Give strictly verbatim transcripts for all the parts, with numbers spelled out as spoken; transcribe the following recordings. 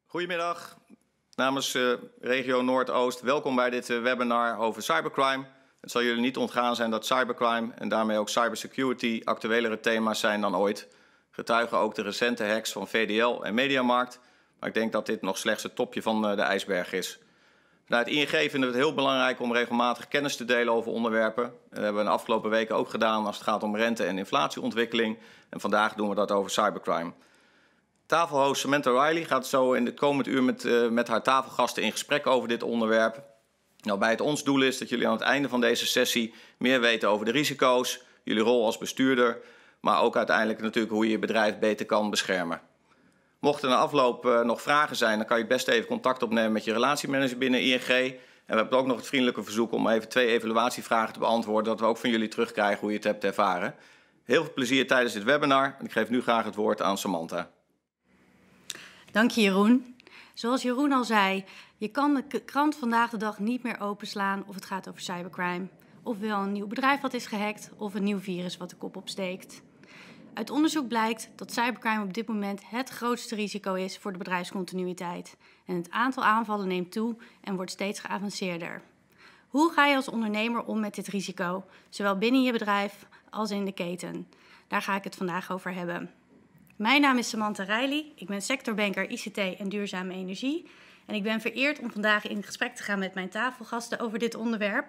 Goedemiddag, namens uh, regio Noordoost. Welkom bij dit uh, webinar over cybercrime. Het zal jullie niet ontgaan zijn dat cybercrime en daarmee ook cybersecurity actuelere thema's zijn dan ooit. Getuigen ook de recente hacks van V D L en Mediamarkt. Maar ik denk dat dit nog slechts het topje van uh, de ijsberg is. Vanuit I N G vinden we het heel belangrijk om regelmatig kennis te delen over onderwerpen. Dat hebben we de afgelopen weken ook gedaan als het gaat om rente- en inflatieontwikkeling. En vandaag doen we dat over cybercrime. Tafelhost Samantha Riley gaat zo in het komend uur met, uh, met haar tafelgasten in gesprek over dit onderwerp. Nou, bij het ons doel is dat jullie aan het einde van deze sessie meer weten over de risico's, jullie rol als bestuurder, maar ook uiteindelijk natuurlijk hoe je je bedrijf beter kan beschermen. Mochten er na afloop uh, nog vragen zijn, dan kan je het best even contact opnemen met je relatiemanager binnen I N G. En we hebben ook nog het vriendelijke verzoek om even twee evaluatievragen te beantwoorden, dat we ook van jullie terugkrijgen hoe je het hebt ervaren. Heel veel plezier tijdens dit webinar en ik geef nu graag het woord aan Samantha. Dank je, Jeroen. Zoals Jeroen al zei, je kan de krant vandaag de dag niet meer openslaan of het gaat over cybercrime. Ofwel een nieuw bedrijf wat is gehackt of een nieuw virus wat de kop opsteekt. Uit onderzoek blijkt dat cybercrime op dit moment het grootste risico is voor de bedrijfscontinuïteit. En het aantal aanvallen neemt toe en wordt steeds geavanceerder. Hoe ga je als ondernemer om met dit risico, zowel binnen je bedrijf als in de keten? Daar ga ik het vandaag over hebben. Mijn naam is Samantha Riley, ik ben sectorbanker I C T en duurzame energie. En ik ben vereerd om vandaag in gesprek te gaan met mijn tafelgasten over dit onderwerp.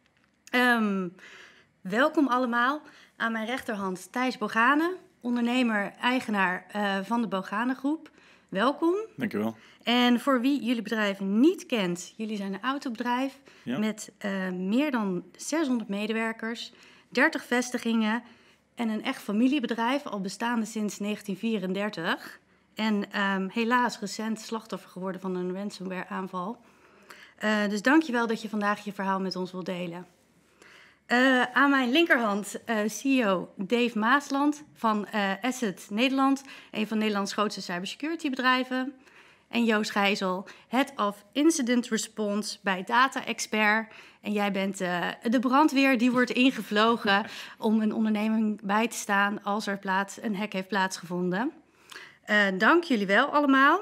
Um, welkom allemaal. Aan mijn rechterhand Thijs Bogane, ondernemer, eigenaar uh, van de Bogane Groep. Welkom. Dankjewel. En voor wie jullie bedrijf niet kent, jullie zijn een autobedrijf ja. met uh, meer dan zeshonderd medewerkers, dertig vestigingen en een echt familiebedrijf, al bestaande sinds negentien vierendertig. En um, helaas recent slachtoffer geworden van een ransomware aanval. Uh, dus dank je wel dat je vandaag je verhaal met ons wilt delen. Uh, aan mijn linkerhand uh, C E O Dave Maasland van uh, Asset Nederland, een van Nederlands grootste cybersecurity bedrijven. En Joost Gijzel, Head of Incident Response bij Data Expert. En jij bent uh, de brandweer die wordt ingevlogen om een onderneming bij te staan als er plaats, een hack heeft plaatsgevonden. Uh, dank jullie wel allemaal.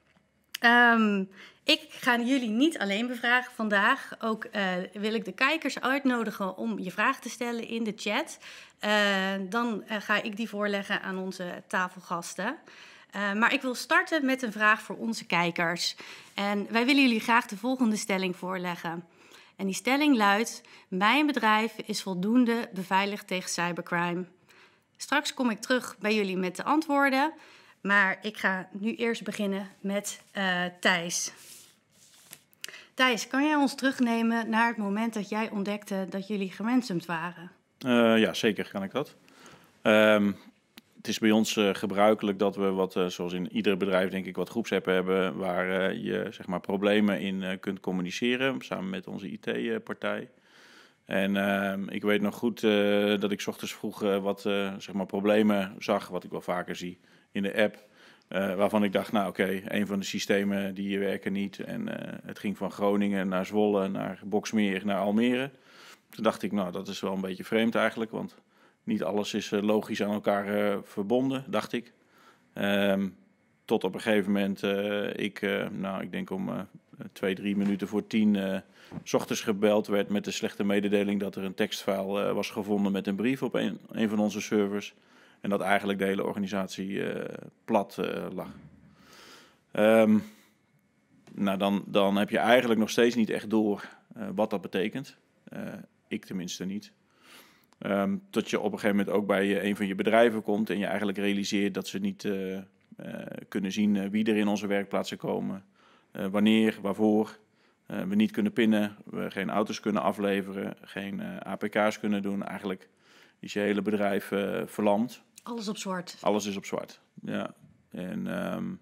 Um, ik ga jullie niet alleen bevragen vandaag. Ook uh, wil ik de kijkers uitnodigen om je vraag te stellen in de chat. Uh, dan uh, ga ik die voorleggen aan onze tafelgasten. Uh, maar ik wil starten met een vraag voor onze kijkers. En wij willen jullie graag de volgende stelling voorleggen. En die stelling luidt: mijn bedrijf is voldoende beveiligd tegen cybercrime. Straks kom ik terug bij jullie met de antwoorden. Maar ik ga nu eerst beginnen met uh, Thijs. Thijs, kan jij ons terugnemen naar het moment dat jij ontdekte dat jullie geransomd waren? Uh, ja, zeker kan ik dat. Um, het is bij ons uh, gebruikelijk dat we, wat, uh, zoals in ieder bedrijf denk ik, wat groepsappen hebben waar uh, je zeg maar, problemen in uh, kunt communiceren, samen met onze I T-partij. En uh, ik weet nog goed uh, dat ik 's ochtends vroeg uh, wat uh, zeg maar, problemen zag, wat ik wel vaker zie in de app. Uh, waarvan ik dacht, nou oké, okay, een van de systemen die werken niet. En uh, het ging van Groningen naar Zwolle, naar Boxmeer, naar Almere. Toen dacht ik, nou dat is wel een beetje vreemd eigenlijk, want niet alles is uh, logisch aan elkaar uh, verbonden, dacht ik. Um, tot op een gegeven moment, uh, ik, uh, nou ik denk om uh, twee, drie minuten voor tien, uh, 's ochtends gebeld werd met de slechte mededeling dat er een tekstfile uh, was gevonden met een brief op een, een van onze servers. En dat eigenlijk de hele organisatie uh, plat uh, lag. Um, nou, dan, dan heb je eigenlijk nog steeds niet echt door uh, wat dat betekent. Uh, ik tenminste niet. Um, tot je op een gegeven moment ook bij uh, een van je bedrijven komt en je eigenlijk realiseert dat ze niet uh, uh, kunnen zien uh, wie er in onze werkplaatsen komen. Uh, wanneer, waarvoor. Uh, we niet kunnen pinnen, we geen auto's kunnen afleveren, geen uh, A P K's kunnen doen. Eigenlijk is je hele bedrijf uh, verlamd. Alles op zwart. Alles is op zwart, ja. En um,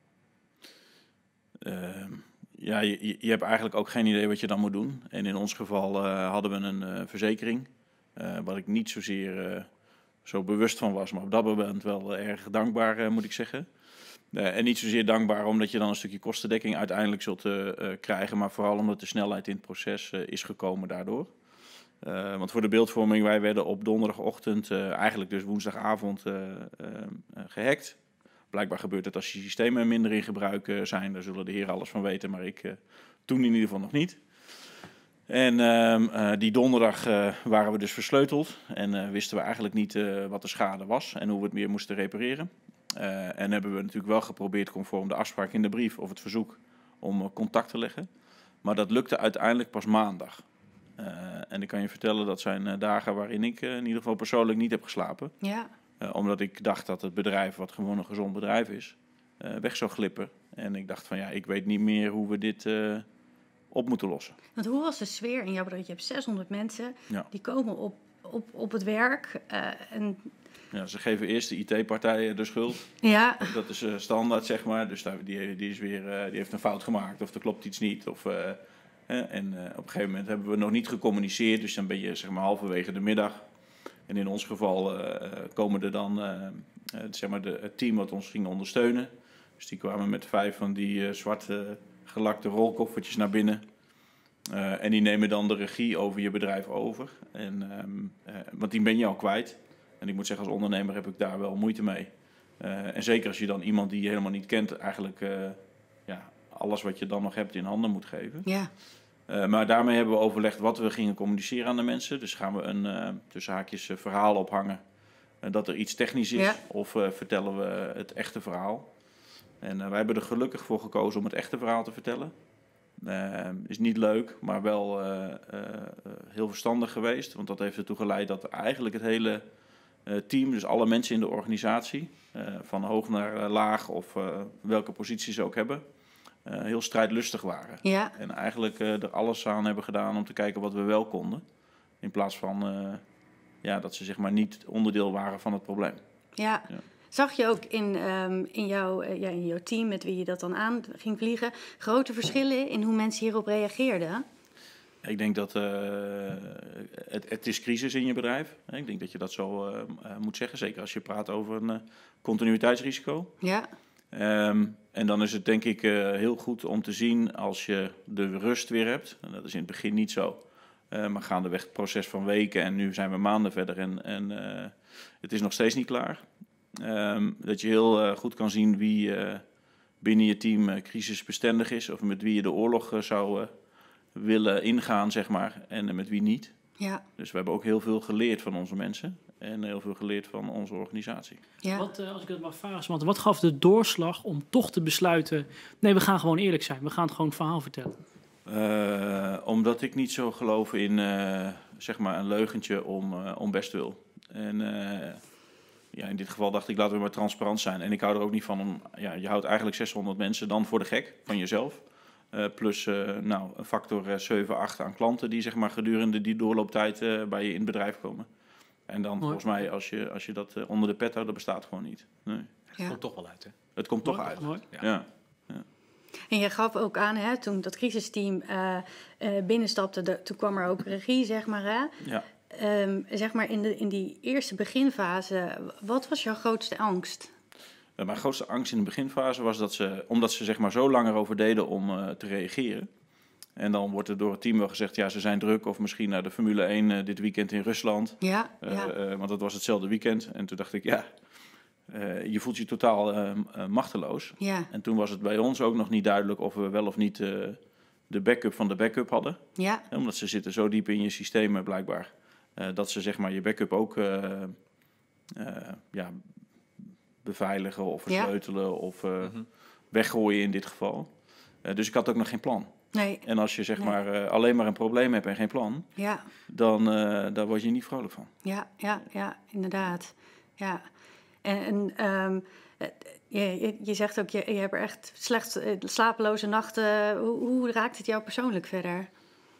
uh, ja, je, je hebt eigenlijk ook geen idee wat je dan moet doen. En in ons geval uh, hadden we een uh, verzekering, uh, waar ik niet zozeer uh, zo bewust van was, maar op dat moment wel uh, erg dankbaar, uh, moet ik zeggen. Uh, en niet zozeer dankbaar omdat je dan een stukje kostendekking uiteindelijk zult uh, uh, krijgen, maar vooral omdat de snelheid in het proces uh, is gekomen daardoor. Uh, want voor de beeldvorming, wij werden op donderdagochtend, uh, eigenlijk dus woensdagavond, uh, uh, gehackt. blijkbaar gebeurt het als je systemen minder in gebruik uh, zijn. Daar zullen de heren alles van weten, maar ik uh, toen in ieder geval nog niet. En uh, uh, die donderdag uh, waren we dus versleuteld en uh, wisten we eigenlijk niet uh, wat de schade was en hoe we het meer moesten repareren. Uh, en hebben we natuurlijk wel geprobeerd conform de afspraak in de brief of het verzoek om uh, contact te leggen. Maar dat lukte uiteindelijk pas maandag. Uh, en ik kan je vertellen, dat zijn uh, dagen waarin ik uh, in ieder geval persoonlijk niet heb geslapen. Ja. Uh, omdat ik dacht dat het bedrijf, wat gewoon een gezond bedrijf is, uh, weg zou glippen. En ik dacht van ja, ik weet niet meer hoe we dit uh, op moeten lossen. Want hoe was de sfeer in jouw bedrijf? Je hebt zeshonderd mensen, ja. die komen op, op, op het werk. Uh, en... ja, ze geven eerst de I T-partij de schuld. Ja. Dat is uh, standaard, zeg maar. Dus die, die, is weer, uh, die heeft een fout gemaakt of er klopt iets niet. Of, uh, uh, en uh, op een gegeven moment hebben we nog niet gecommuniceerd. Dus dan ben je zeg maar halverwege de middag. En in ons geval uh, komen er dan uh, uh, zeg maar de, het team wat ons ging ondersteunen. Dus die kwamen met vijf van die uh, zwarte gelakte rolkoffertjes naar binnen. Uh, en die nemen dan de regie over je bedrijf over. En, um, uh, want die ben je al kwijt. En ik moet zeggen, als ondernemer heb ik daar wel moeite mee. Uh, en zeker als je dan iemand die je helemaal niet kent, eigenlijk uh, ja, alles wat je dan nog hebt in handen moet geven. Ja. Uh, maar daarmee hebben we overlegd wat we gingen communiceren aan de mensen. Dus gaan we een uh, tussen haakjes uh, verhaal ophangen uh, dat er iets technisch is. Ja. Of uh, vertellen we het echte verhaal. En uh, wij hebben er gelukkig voor gekozen om het echte verhaal te vertellen. Uh, is niet leuk, maar wel uh, uh, heel verstandig geweest. Want dat heeft ertoe geleid dat eigenlijk het hele uh, team, dus alle mensen in de organisatie, uh, van hoog naar uh, laag of uh, welke positie ze ook hebben, uh, heel strijdlustig waren. Ja. En eigenlijk uh, er alles aan hebben gedaan om te kijken wat we wel konden. In plaats van uh, ja, dat ze zeg maar niet onderdeel waren van het probleem. Ja. Ja. Zag je ook in, um, in, jouw, uh, ja, in jouw team, met wie je dat dan aan ging vliegen, grote verschillen in hoe mensen hierop reageerden? Ik denk dat uh, het, het is crisis in je bedrijf. Ik denk dat je dat zo uh, uh, moet zeggen, zeker als je praat over een uh, continuïteitsrisico. Ja. Um, en dan is het denk ik uh, heel goed om te zien als je de rust weer hebt. En dat is in het begin niet zo. Uh, maar gaandeweg het proces van weken en nu zijn we maanden verder en, en uh, het is nog steeds niet klaar. Um, dat je heel uh, goed kan zien wie uh, binnen je team uh, crisisbestendig is of met wie je de oorlog uh, zou uh, willen ingaan, zeg maar, en uh, met wie niet. Ja. Dus we hebben ook heel veel geleerd van onze mensen en heel veel geleerd van onze organisatie. Ja. Wat, uh, als ik het mag vragen, want wat gaf de doorslag om toch te besluiten, nee, we gaan gewoon eerlijk zijn, we gaan het gewoon het verhaal vertellen? Uh, omdat ik niet zo geloof in uh, zeg maar een leugentje om, uh, om best wil. En uh, ja, in dit geval dacht ik, laten we maar transparant zijn. En ik hou er ook niet van om, ja, je houdt eigenlijk zeshonderd mensen dan voor de gek van jezelf. Uh, plus uh, nou, een factor uh, zeven, acht aan klanten die zeg maar gedurende die doorlooptijd uh, bij je in het bedrijf komen. En dan Mooi. volgens mij, als je, als je dat uh, onder de pet houdt, dat bestaat gewoon niet. Nee. Ja. Het komt toch wel uit, hè? Het komt Mooi. toch uit. Mooi. Ja. Ja. Ja. En je gaf ook aan, hè, toen dat crisisteam uh, uh, binnenstapte, de, toen kwam er ook regie, zeg maar. Hè? Ja. Um, zeg maar in, de, in die eerste beginfase, wat was jouw grootste angst? Uh, mijn grootste angst in de beginfase was dat ze, omdat ze zeg maar zo lang erover deden om uh, te reageren. En dan wordt er door het team wel gezegd, ja, ze zijn druk of misschien naar de Formule één uh, dit weekend in Rusland. Ja, uh, ja. Uh, want dat was hetzelfde weekend. En toen dacht ik, ja, uh, je voelt je totaal uh, uh, machteloos. Ja. En toen was het bij ons ook nog niet duidelijk of we wel of niet uh, de backup van de backup hadden. Ja. Uh, omdat ze zitten zo diep in je systemen blijkbaar. Uh, dat ze zeg maar je backup ook uh, uh, ja, beveiligen of versleutelen ja. of uh, mm-hmm. weggooien in dit geval. Uh, dus ik had ook nog geen plan. Nee. En als je zeg nee. maar uh, alleen maar een probleem hebt en geen plan, ja. dan uh, daar word je niet vrolijk van. Ja, ja, ja, inderdaad. Ja. En, en um, je, je zegt ook, je, je hebt er echt slecht uh, slapeloze nachten. Hoe, hoe raakt het jou persoonlijk verder?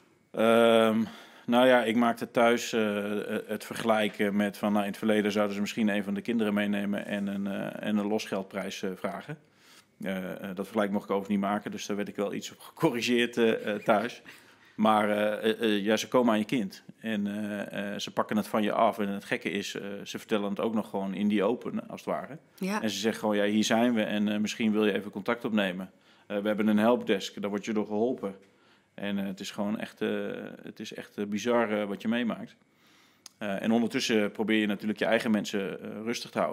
Um, Nou ja, ik maakte thuis uh, het vergelijken met van nou, in het verleden zouden ze misschien een van de kinderen meenemen en een, uh, en een losgeldprijs uh, vragen. Uh, uh, dat vergelijk mocht ik overigens niet maken, dus daar werd ik wel iets op gecorrigeerd uh, uh, thuis. Maar uh, uh, ja, ze komen aan je kind en uh, uh, ze pakken het van je af. En het gekke is, uh, ze vertellen het ook nog gewoon in die open, als het ware. Ja. En ze zeggen gewoon, ja, hier zijn we en uh, misschien wil je even contact opnemen. Uh, we hebben een helpdesk, daar word je door geholpen. En uh, het is gewoon echt, uh, het is echt uh, bizar uh, wat je meemaakt. Uh, en ondertussen probeer je natuurlijk je eigen mensen uh, rustig te houden.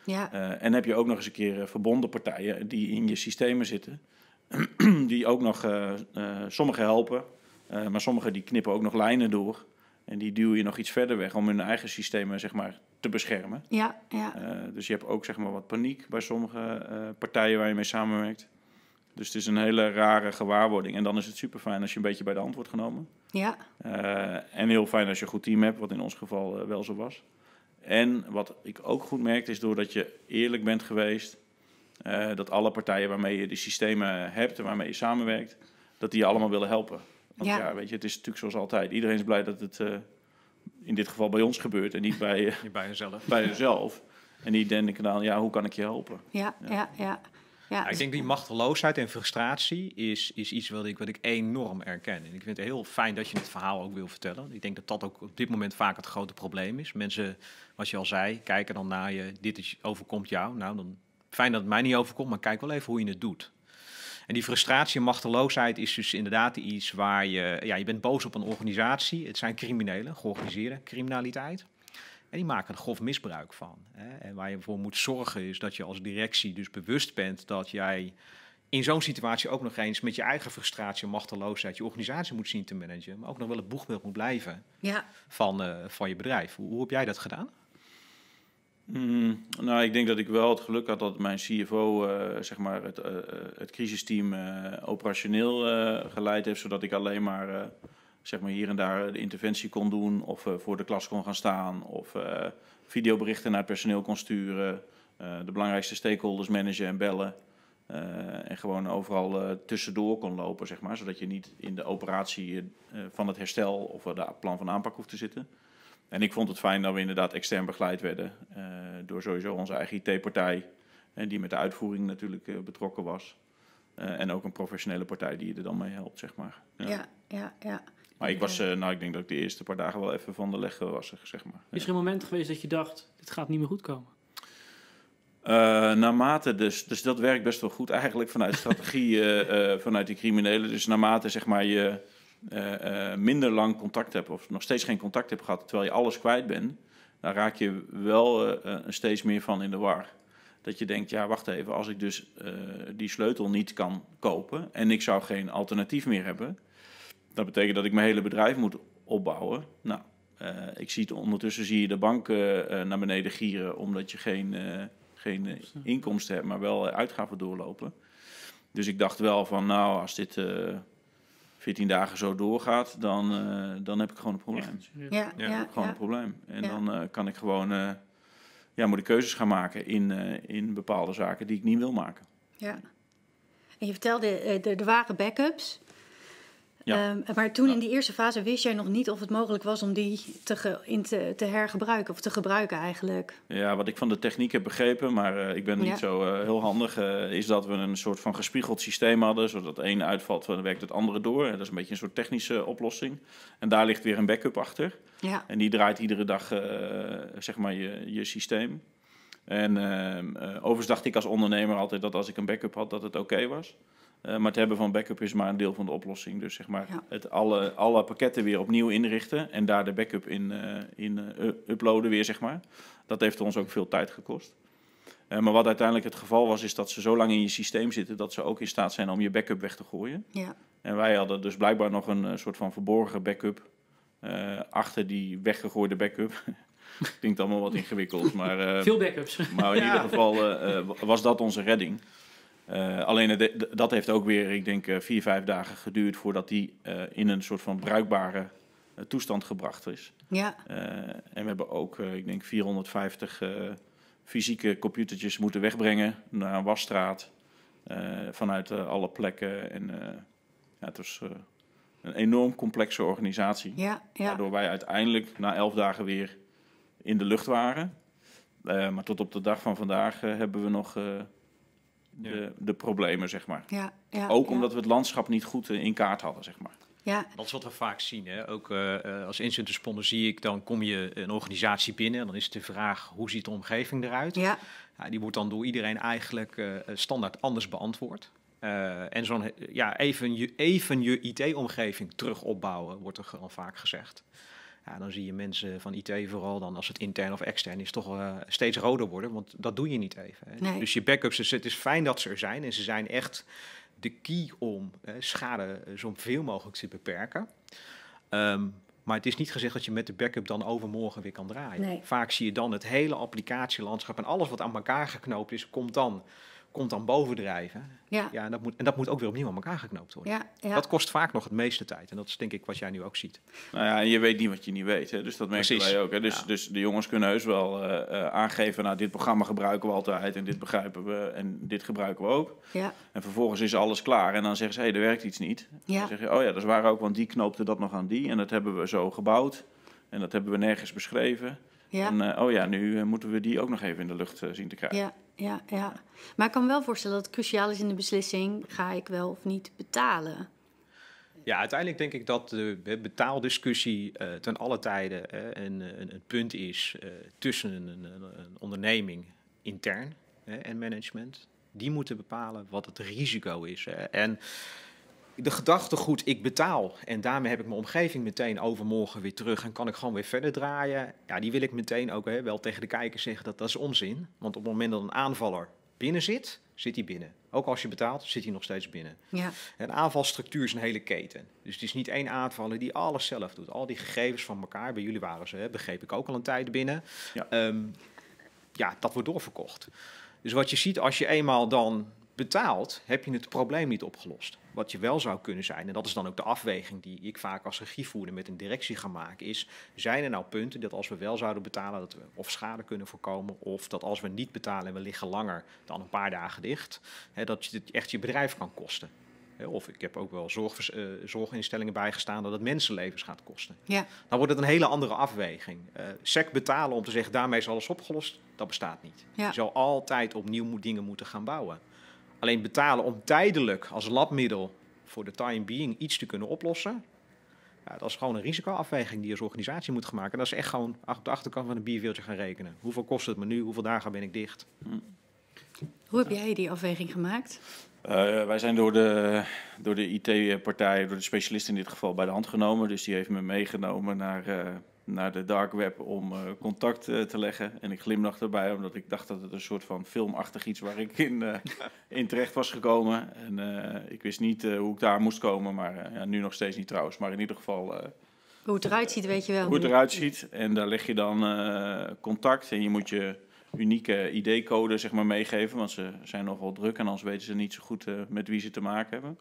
Ja. Uh, en heb je ook nog eens een keer uh, verbonden partijen die in je systemen zitten. Die ook nog, uh, uh, sommigen helpen, uh, maar sommigen die knippen ook nog lijnen door. En die duwen je nog iets verder weg om hun eigen systemen, zeg maar, te beschermen. Ja, ja. Uh, dus je hebt ook, zeg maar, wat paniek bij sommige uh, partijen waar je mee samenwerkt. Dus het is een hele rare gewaarwording. En dan is het super fijn als je een beetje bij de hand wordt genomen. Ja. Uh, en heel fijn als je een goed team hebt, wat in ons geval uh, wel zo was. En wat ik ook goed merkte, is doordat je eerlijk bent geweest, uh, dat alle partijen waarmee je de systemen hebt en waarmee je samenwerkt, dat die je allemaal willen helpen. Want ja, ja weet je, het is natuurlijk zoals altijd. Iedereen is blij dat het uh, in dit geval bij ons gebeurt en niet bij, uh, niet bij jezelf. bij jezelf. En die denken dan, ja, hoe kan ik je helpen? Ja, ja, ja. ja. Ja, ja, ik denk die machteloosheid en frustratie is, is iets wat ik, wat ik enorm erken. En ik vind het heel fijn dat je het verhaal ook wil vertellen. Ik denk dat dat ook op dit moment vaak het grote probleem is. Mensen, wat je al zei, kijken dan naar je, dit is, overkomt jou. Nou, dan fijn dat het mij niet overkomt, maar kijk wel even hoe je het doet. En die frustratie en machteloosheid is dus inderdaad iets waar je... Ja, je bent boos op een organisatie. Het zijn criminelen, georganiseerde criminaliteit. En die maken er grof misbruik van. Hè. En waar je voor moet zorgen is dat je als directie dus bewust bent dat jij in zo'n situatie ook nog eens met je eigen frustratie en machteloosheid je organisatie moet zien te managen. Maar ook nog wel het boegbeeld moet blijven ja. van, uh, van je bedrijf. Hoe, hoe heb jij dat gedaan? Mm, nou, ik denk dat ik wel het geluk had dat mijn C F O uh, zeg maar het, uh, het crisisteam uh, operationeel uh, geleid heeft, zodat ik alleen maar... Uh, zeg maar hier en daar de interventie kon doen of uh, voor de klas kon gaan staan of uh, videoberichten naar het personeel kon sturen, uh, de belangrijkste stakeholders managen en bellen uh, en gewoon overal uh, tussendoor kon lopen, zeg maar, zodat je niet in de operatie uh, van het herstel of uh, de plan van aanpak hoeft te zitten. En ik vond het fijn dat we inderdaad extern begeleid werden uh, door sowieso onze eigen I T-partij, uh, die met de uitvoering natuurlijk uh, betrokken was. Uh, en ook een professionele partij die je er dan mee helpt, zeg maar. Ja, ja, ja. ja. Maar ik was, uh, nou, ik denk dat ik de eerste paar dagen wel even van de leg was, zeg maar. Is er een moment geweest dat je dacht, dit gaat niet meer goed komen? Uh, naarmate, dus, dus dat werkt best wel goed eigenlijk vanuit strategie, uh, uh, vanuit die criminelen. Dus naarmate, zeg maar, je uh, uh, minder lang contact hebt of nog steeds geen contact hebt gehad, terwijl je alles kwijt bent, dan raak je wel uh, uh, steeds meer van in de war. Dat je denkt, ja, wacht even, als ik dus uh, die sleutel niet kan kopen en ik zou geen alternatief meer hebben, dat betekent dat ik mijn hele bedrijf moet opbouwen. Nou, uh, ik zie het, ondertussen zie je de bank uh, naar beneden gieren, omdat je geen, uh, geen uh, inkomsten hebt, maar wel uh, uitgaven doorlopen. Dus ik dacht wel van, nou, als dit uh, veertien dagen zo doorgaat, dan, uh, dan heb ik gewoon een probleem. Ja, ja, ja, gewoon ja. een probleem. En ja. dan uh, kan ik gewoon, uh, ja, moet ik keuzes gaan maken in, uh, in bepaalde zaken die ik niet wil maken. Ja. En je vertelde, uh, er waren backups. Ja. Um, maar toen in die eerste fase wist jij nog niet of het mogelijk was om die te, ge, in te, te hergebruiken of te gebruiken eigenlijk. Ja, wat ik van de techniek heb begrepen, maar uh, ik ben niet ja. zo uh, heel handig, uh, is dat we een soort van gespiegeld systeem hadden, zodat het ene uitvalt, dan werkt het andere door. Dat is een beetje een soort technische oplossing. En daar ligt weer een backup achter. Ja. En die draait iedere dag uh, zeg maar je, je systeem. En uh, uh, overigens dacht ik als ondernemer altijd dat als ik een backup had, dat het oké okay was. Uh, maar het hebben van backup is maar een deel van de oplossing. Dus zeg maar ja. het alle, alle pakketten weer opnieuw inrichten en daar de backup in, uh, in uh, uploaden weer, zeg maar. Dat heeft ons ook veel tijd gekost. Uh, maar wat uiteindelijk het geval was, is dat ze zo lang in je systeem zitten dat ze ook in staat zijn om je backup weg te gooien. Ja. En wij hadden dus blijkbaar nog een uh, soort van verborgen backup uh, achter die weggegooide backup. Klinkt allemaal wat ingewikkeld, maar... Uh, veel backups. Maar in ja. ieder geval uh, uh, was dat onze redding. Uh, alleen de, de, dat heeft ook weer, ik denk, uh, vier, vijf dagen geduurd voordat die uh, in een soort van bruikbare uh, toestand gebracht is. Ja. Uh, en we hebben ook, uh, ik denk, vierhonderdvijftig uh, fysieke computertjes moeten wegbrengen naar een wasstraat uh, vanuit uh, alle plekken. En uh, ja, het was uh, een enorm complexe organisatie. Ja, ja. Waardoor wij uiteindelijk na elf dagen weer in de lucht waren. Uh, maar tot op de dag van vandaag uh, hebben we nog... Uh, De, ja. de problemen, zeg maar. Ja, ja, ook omdat ja. we het landschap niet goed uh, in kaart hadden, zeg maar. Ja. Dat is wat we vaak zien. Hè? Ook uh, als incident responder zie ik, dan kom je een organisatie binnen en dan is de vraag, hoe ziet de omgeving eruit? Ja. Ja, die wordt dan door iedereen eigenlijk uh, standaard anders beantwoord. Uh, en zo'n, ja, even je, even je I T-omgeving terug opbouwen, wordt er gewoon vaak gezegd. Ja, dan zie je mensen van I T vooral, dan als het intern of extern is, toch uh, steeds roder worden. Want dat doe je niet even. Hè. Nee. Dus je backups, dus het is fijn dat ze er zijn. En ze zijn echt de key om uh, schade uh, zoveel mogelijk te beperken. Um, maar het is niet gezegd dat je met de backup dan overmorgen weer kan draaien. Nee. Vaak zie je dan het hele applicatielandschap en alles wat aan elkaar geknoopt is, komt dan, komt dan bovendrijven. Ja. Ja, en, dat moet, en dat moet ook weer opnieuw aan elkaar geknoopt worden. Ja, ja. Dat kost vaak nog het meeste tijd. En dat is denk ik wat jij nu ook ziet. Nou ja, en je weet niet wat je niet weet. Hè? Dus dat merken Precies. wij ook. Hè? Dus, Ja. dus de jongens kunnen heus wel uh, uh, aangeven, nou, dit programma gebruiken we altijd en dit begrijpen we en dit gebruiken we ook. Ja. En vervolgens is alles klaar en dan zeggen ze, hé, hey, er werkt iets niet. Ja. Dan zeg je, oh ja, dat is waar ook, want die knoopte dat nog aan die en dat hebben we zo gebouwd en dat hebben we nergens beschreven. Ja. En uh, oh ja, nu uh, moeten we die ook nog even in de lucht uh, zien te krijgen. Ja, ja, ja. Maar ik kan me wel voorstellen dat het cruciaal is in de beslissing, ga ik wel of niet betalen? Ja, uiteindelijk denk ik dat de betaaldiscussie uh, ten alle tijden uh, een, een, een punt is uh, tussen een, een, een onderneming intern uh, en management. Die moeten bepalen wat het risico is. Hè. En de gedachtegoed, ik betaal en daarmee heb ik mijn omgeving meteen overmorgen weer terug en kan ik gewoon weer verder draaien. Ja, die wil ik meteen ook hè, wel tegen de kijker zeggen dat dat is onzin. Want op het moment dat een aanvaller binnen zit, zit hij binnen. Ook als je betaalt, zit hij nog steeds binnen. Ja. Een aanvalstructuur is een hele keten. Dus het is niet één aanvaller die alles zelf doet. Al die gegevens van elkaar, bij jullie waren ze, hè, begreep ik ook al een tijd binnen. Ja. Um, ja, dat wordt doorverkocht. Dus wat je ziet als je eenmaal dan betaalt, heb je het probleem niet opgelost. Wat je wel zou kunnen zijn, en dat is dan ook de afweging die ik vaak als regievoerder met een directie ga maken, is, zijn er nou punten dat als we wel zouden betalen, dat we of schade kunnen voorkomen, of dat als we niet betalen en we liggen langer dan een paar dagen dicht, hè, dat je het echt je bedrijf kan kosten. Of ik heb ook wel zorg, uh, zorginstellingen bijgestaan dat het mensenlevens gaat kosten. Ja. Dan wordt het een hele andere afweging. Uh, sec betalen om te zeggen, daarmee is alles opgelost, dat bestaat niet. Ja. Je zal altijd opnieuw dingen moeten gaan bouwen. Alleen betalen om tijdelijk als labmiddel voor de time being iets te kunnen oplossen, ja, dat is gewoon een risicoafweging die je als organisatie moet gaan maken. En dat is echt gewoon op de achterkant van een bierveeltje gaan rekenen. Hoeveel kost het me nu? Hoeveel dagen ben ik dicht? Hoe heb jij die afweging gemaakt? Uh, wij zijn door de, door de I T-partij, door de specialist in dit geval, bij de hand genomen. Dus die heeft me meegenomen naar, uh, naar de dark web om uh, contact uh, te leggen. En ik glimlachte erbij, omdat ik dacht dat het een soort van filmachtig iets waar ik in, uh, in terecht was gekomen. En uh, ik wist niet uh, hoe ik daar moest komen, maar uh, ja, nu nog steeds niet trouwens. Maar in ieder geval uh, Hoe het eruit ziet, weet je wel. hoe het eruit ziet. En daar leg je dan uh, contact en je moet je unieke I D-code zeg maar, meegeven, want ze zijn nogal druk en anders weten ze niet zo goed uh, met wie ze te maken hebben.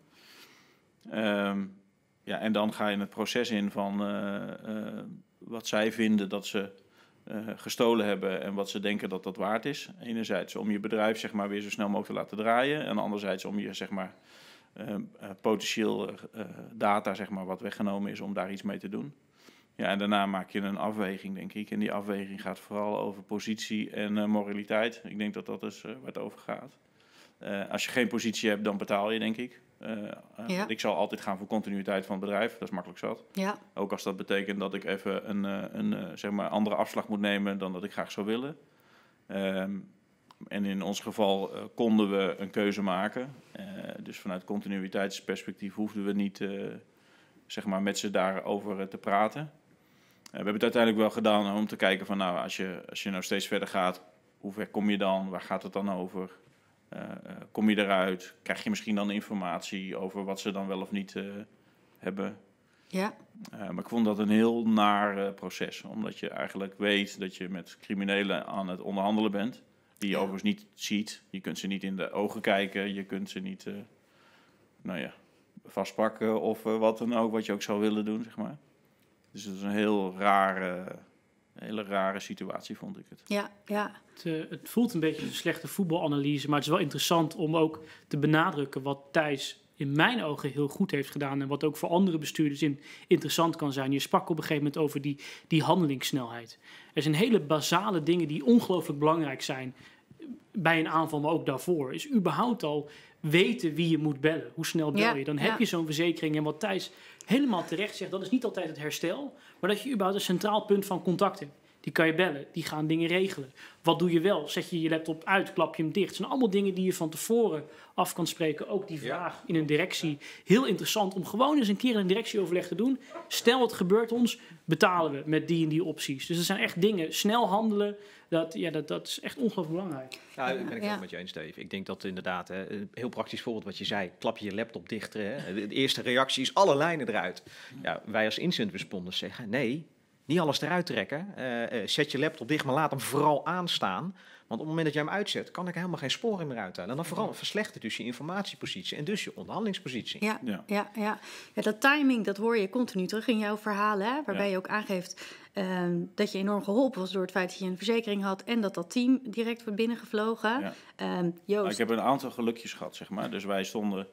Um, ja, en dan ga je het proces in van uh, uh, wat zij vinden dat ze uh, gestolen hebben en wat ze denken dat dat waard is. Enerzijds om je bedrijf zeg maar, weer zo snel mogelijk te laten draaien en anderzijds om je zeg maar, uh, uh, potentieel uh, data zeg maar, wat weggenomen is om daar iets mee te doen. Ja, en daarna maak je een afweging, denk ik. En die afweging gaat vooral over positie en uh, moraliteit. Ik denk dat dat is uh, waar het over gaat. Uh, als je geen positie hebt, dan betaal je, denk ik. Uh, uh, Ja. Ik zal altijd gaan voor continuïteit van het bedrijf. Dat is makkelijk zat. Ja. Ook als dat betekent dat ik even een, uh, een uh, zeg maar andere afslag moet nemen dan dat ik graag zou willen. Um, en in ons geval uh, konden we een keuze maken. Uh, dus vanuit continuïteitsperspectief hoefden we niet uh, zeg maar met ze daarover uh, te praten. Uh, we hebben het uiteindelijk wel gedaan om te kijken van nou, als je, als je nou steeds verder gaat, hoe ver kom je dan? Waar gaat het dan over? Uh, uh, kom je eruit? Krijg je misschien dan informatie over wat ze dan wel of niet uh, hebben? Ja. Uh, maar ik vond dat een heel naar uh, proces. Omdat je eigenlijk weet dat je met criminelen aan het onderhandelen bent. Die je Ja. overigens niet ziet. Je kunt ze niet in de ogen kijken. Je kunt ze niet uh, nou ja, vastpakken of uh, wat dan ook. Wat je ook zou willen doen, zeg maar. Dus het is een heel rare, hele rare situatie, vond ik het. Ja, ja. Het, uh, het voelt een beetje een slechte voetbalanalyse, maar het is wel interessant om ook te benadrukken wat Thijs in mijn ogen heel goed heeft gedaan en wat ook voor andere bestuurders in, interessant kan zijn. Je sprak op een gegeven moment over die, die handelingssnelheid. Er zijn hele basale dingen die ongelooflijk belangrijk zijn bij een aanval, maar ook daarvoor. Is überhaupt al weten wie je moet bellen. Hoe snel bel Ja, je? Dan ja. heb je zo'n verzekering. En wat Thijs helemaal terecht zegt, dat is niet altijd het herstel, maar dat je überhaupt een centraal punt van contact hebt. Die kan je bellen, die gaan dingen regelen. Wat doe je wel? Zet je je laptop uit, klap je hem dicht? Het zijn allemaal dingen die je van tevoren af kan spreken. Ook die vraag ja. in een directie. Heel interessant om gewoon eens een keer een directieoverleg te doen. Stel het gebeurt ons, betalen we met die en die opties. Dus er zijn echt dingen, snel handelen, dat, ja, dat, dat is echt ongelooflijk belangrijk. Ja, dat ben ik ja. wel met je eens, Dave. Ik denk dat inderdaad, hè, een heel praktisch voorbeeld wat je zei, klap je je laptop dicht. Hè, de eerste reactie is alle lijnen eruit. Ja, wij als incident responders zeggen, nee, niet alles eruit trekken. Uh, uh, zet je laptop dicht, maar laat hem vooral aanstaan. Want op het moment dat jij hem uitzet, kan ik helemaal geen sporen meer uithalen. En dan vooral verslechtert dus je informatiepositie en dus je onderhandelingspositie. Ja, ja. Ja, ja. ja, dat timing, dat hoor je continu terug in jouw verhalen. Hè, waarbij ja. je ook aangeeft uh, dat je enorm geholpen was door het feit dat je een verzekering had en dat dat team direct wordt binnengevlogen. Ja. Uh, Joost. Nou, ik heb een aantal gelukjes gehad, zeg maar. Dus wij stonden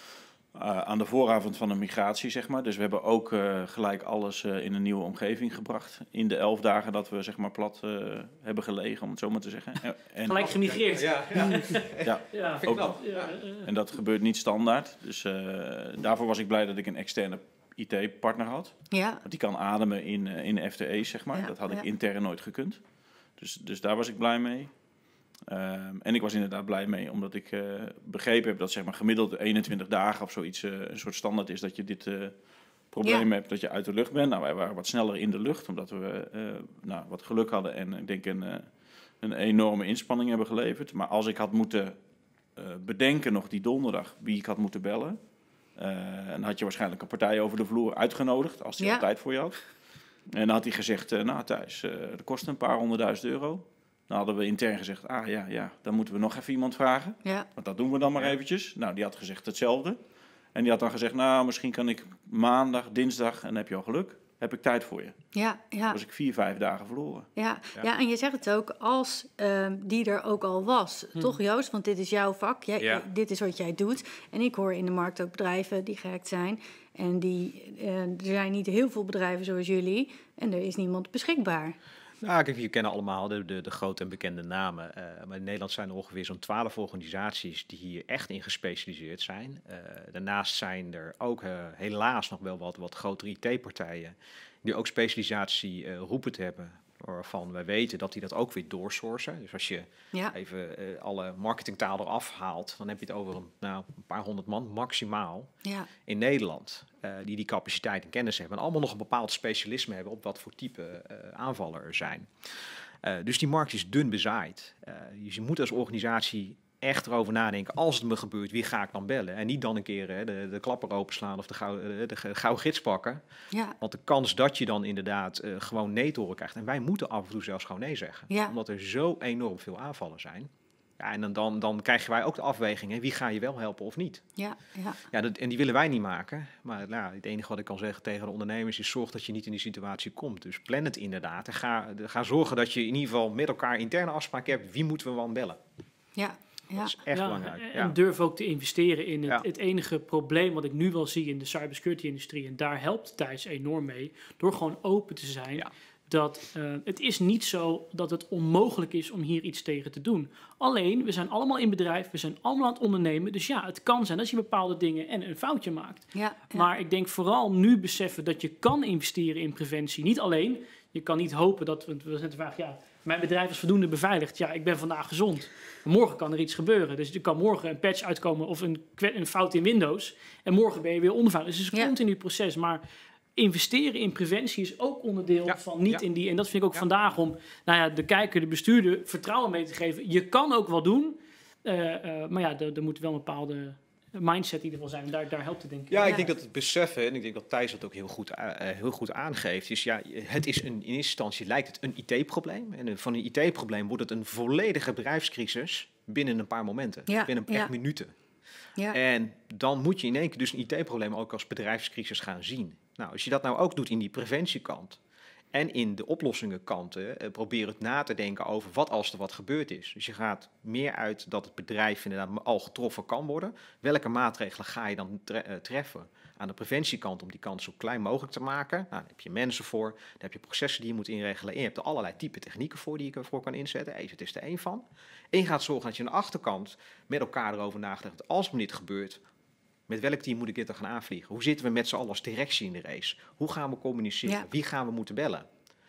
Uh, aan de vooravond van een migratie, zeg maar. Dus we hebben ook uh, gelijk alles uh, in een nieuwe omgeving gebracht. In de elf dagen dat we, zeg maar, plat uh, hebben gelegen, om het zo maar te zeggen. En, gelijk gemigreerd. Ja, ja. ja, ja. Ook, ja. En dat gebeurt niet standaard. Dus uh, daarvoor was ik blij dat ik een externe I T-partner had. Ja. Want die kan ademen in, uh, in F T E's, zeg maar. Ja, dat had ik ja. intern nooit gekund. Dus, dus daar was ik blij mee. Uh, en ik was inderdaad blij mee, omdat ik uh, begrepen heb dat, zeg maar, gemiddeld eenentwintig dagen of zoiets uh, een soort standaard is dat je dit uh, probleem ja. hebt, dat je uit de lucht bent. Nou, wij waren wat sneller in de lucht, omdat we uh, nou, wat geluk hadden en ik denk een, uh, een enorme inspanning hebben geleverd. Maar als ik had moeten uh, bedenken nog die donderdag wie ik had moeten bellen, uh, dan had je waarschijnlijk een partij over de vloer uitgenodigd, als hij ja. al tijd voor je had. En dan had hij gezegd, uh, nou Thijs, uh, dat kost een paar honderdduizend euro. Dan hadden we intern gezegd, ah ja, ja, dan moeten we nog even iemand vragen. Ja. Want dat doen we dan maar ja. eventjes. Nou, die had gezegd hetzelfde. En die had dan gezegd, nou, misschien kan ik maandag, dinsdag, en dan heb je al geluk, heb ik tijd voor je. Ja, ja. Dan was ik vier, vijf dagen verloren. Ja, ja. ja en je zegt het ook, als uh, die er ook al was. Hm. Toch, Joost? Want dit is jouw vak. Jij, ja. Dit is wat jij doet. En ik hoor in de markt ook bedrijven die gehackt zijn. En die, uh, er zijn niet heel veel bedrijven zoals jullie. En er is niemand beschikbaar. Nou, kijk, je kennen allemaal de, de, de grote en bekende namen. Uh, maar in Nederland zijn er ongeveer zo'n twaalf organisaties die hier echt in gespecialiseerd zijn. Uh, daarnaast zijn er ook uh, helaas nog wel wat, wat grotere I T-partijen die ook specialisatie uh, roepen te hebben. Waarvan wij weten dat die dat ook weer doorsourcen. Dus als je ja. even uh, alle marketingtaal eraf haalt, dan heb je het over een, nou, een paar honderd man maximaal ja. in Nederland. Uh, die die capaciteit en kennis hebben. En allemaal nog een bepaald specialisme hebben op wat voor type uh, aanvallen er zijn. Uh, dus die markt is dun bezaaid. Uh, dus je moet als organisatie echt erover nadenken, als het me gebeurt, wie ga ik dan bellen? En niet dan een keer hè, de, de klapper openslaan of de gouden de, de gauw gids pakken. Ja. Want de kans dat je dan inderdaad uh, gewoon nee te horen krijgt. En wij moeten af en toe zelfs gewoon nee zeggen. Ja. Omdat er zo enorm veel aanvallen zijn. Ja, en dan, dan, dan krijgen wij ook de afweging, hè, wie ga je wel helpen of niet? Ja, ja. Ja, dat, en die willen wij niet maken. Maar nou, het enige wat ik kan zeggen tegen de ondernemers is, zorg dat je niet in die situatie komt. Dus plan het inderdaad. En ga, ga zorgen dat je in ieder geval met elkaar interne afspraken hebt. Wie moeten we dan bellen? Ja. Ja. Dat is echt ja, belangrijk. En ja. durf ook te investeren in het, ja. het enige probleem wat ik nu wel zie in de cybersecurity-industrie. En daar helpt Thijs enorm mee. Door gewoon open te zijn. Ja. Dat uh, het is niet zo dat het onmogelijk is om hier iets tegen te doen. Alleen, we zijn allemaal in bedrijf. We zijn allemaal aan het ondernemen. Dus ja, het kan zijn dat je bepaalde dingen en een foutje maakt. Ja, ja. Maar ik denk vooral nu beseffen dat je kan investeren in preventie. Niet alleen. Je kan niet hopen dat... Want we zijn net de vraag, ja, mijn bedrijf is voldoende beveiligd. Ja, ik ben vandaag gezond. Morgen kan er iets gebeuren. Dus er kan morgen een patch uitkomen of een, een fout in Windows. En morgen ben je weer onbeveiligd. Dus het is een ja. continu proces. Maar investeren in preventie is ook onderdeel ja. van niet ja. in die... En dat vind ik ook ja. vandaag om nou ja, de kijker, de bestuurder vertrouwen mee te geven. Je kan ook wel doen. Uh, uh, maar ja, er, er moet wel een bepaalde mindset in ieder geval zijn. Daar, daar helpt het denk ik. Ja, ik ja. denk dat het beseffen, en ik denk dat Thijs dat ook heel goed, uh, heel goed aangeeft, is ja, het is een, in eerste instantie lijkt het een I T-probleem. En van een I T-probleem wordt het een volledige bedrijfscrisis binnen een paar momenten. Ja. Binnen echt ja. minuten. Ja. En dan moet je in één keer dus een I T-probleem ook als bedrijfscrisis gaan zien. Nou, als je dat nou ook doet in die preventiekant en in de oplossingenkanten, uh, probeer het na te denken over wat als er wat gebeurd is. Dus je gaat meer uit dat het bedrijf inderdaad al getroffen kan worden. Welke maatregelen ga je dan tre- uh, treffen aan de preventiekant om die kans zo klein mogelijk te maken? Nou, daar heb je mensen voor, daar heb je processen die je moet inregelen en je hebt er allerlei type technieken voor die je ervoor kan inzetten. Even, het is er één van. En je gaat zorgen dat je aan de achterkant met elkaar erover nadenkt dat als me dit gebeurt, met welk team moet ik dit dan gaan aanvliegen? Hoe zitten we met z'n allen als directie in de race? Hoe gaan we communiceren? Ja. Wie gaan we moeten bellen?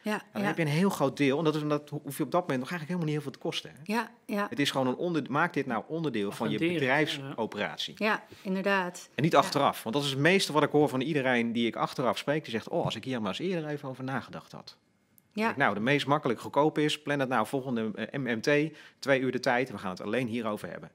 Ja, dan ja. heb je een heel groot deel. En dat, is, dat hoef je op dat moment nog eigenlijk helemaal niet heel veel te kosten. Hè? Ja, ja. Het is gewoon een onder, maak dit nou onderdeel van je Agenderen, bedrijfsoperatie. Ja, inderdaad. En niet achteraf. Want dat is het meeste wat ik hoor van iedereen die ik achteraf spreek. Die zegt, oh, als ik hier maar eens eerder even over nagedacht had. Ja. Ik, nou, de meest makkelijk goedkoop is, plan het nou volgende uh, M M T, twee uur de tijd. We gaan het alleen hierover hebben.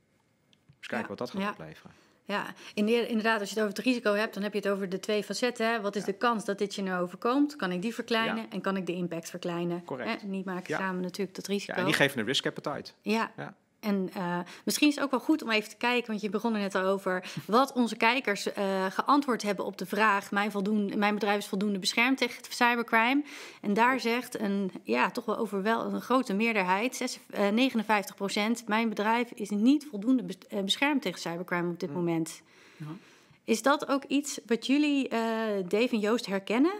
Dus kijken Ja. wat dat gaat Ja. opleveren. Ja, inderdaad, als je het over het risico hebt, dan heb je het over de twee facetten. Hè. Wat is Ja. de kans dat dit je nou overkomt? Kan ik die verkleinen Ja. en kan ik de impact verkleinen? Correct. Hè? Niet maken Ja. samen natuurlijk dat risico. Ja, en die geven een risk appetite. Ja. Ja. En uh, misschien is het ook wel goed om even te kijken, want je begon er net al over, wat onze kijkers uh, geantwoord hebben op de vraag, mijn, voldoende, mijn bedrijf is voldoende beschermd tegen cybercrime. En daar zegt een, ja, toch wel over wel een grote meerderheid, zes, uh, negenenvijftig procent, mijn bedrijf is niet voldoende bes, uh, beschermd tegen cybercrime op dit Mm. moment. Ja. Is dat ook iets wat jullie, uh, Dave en Joost, herkennen?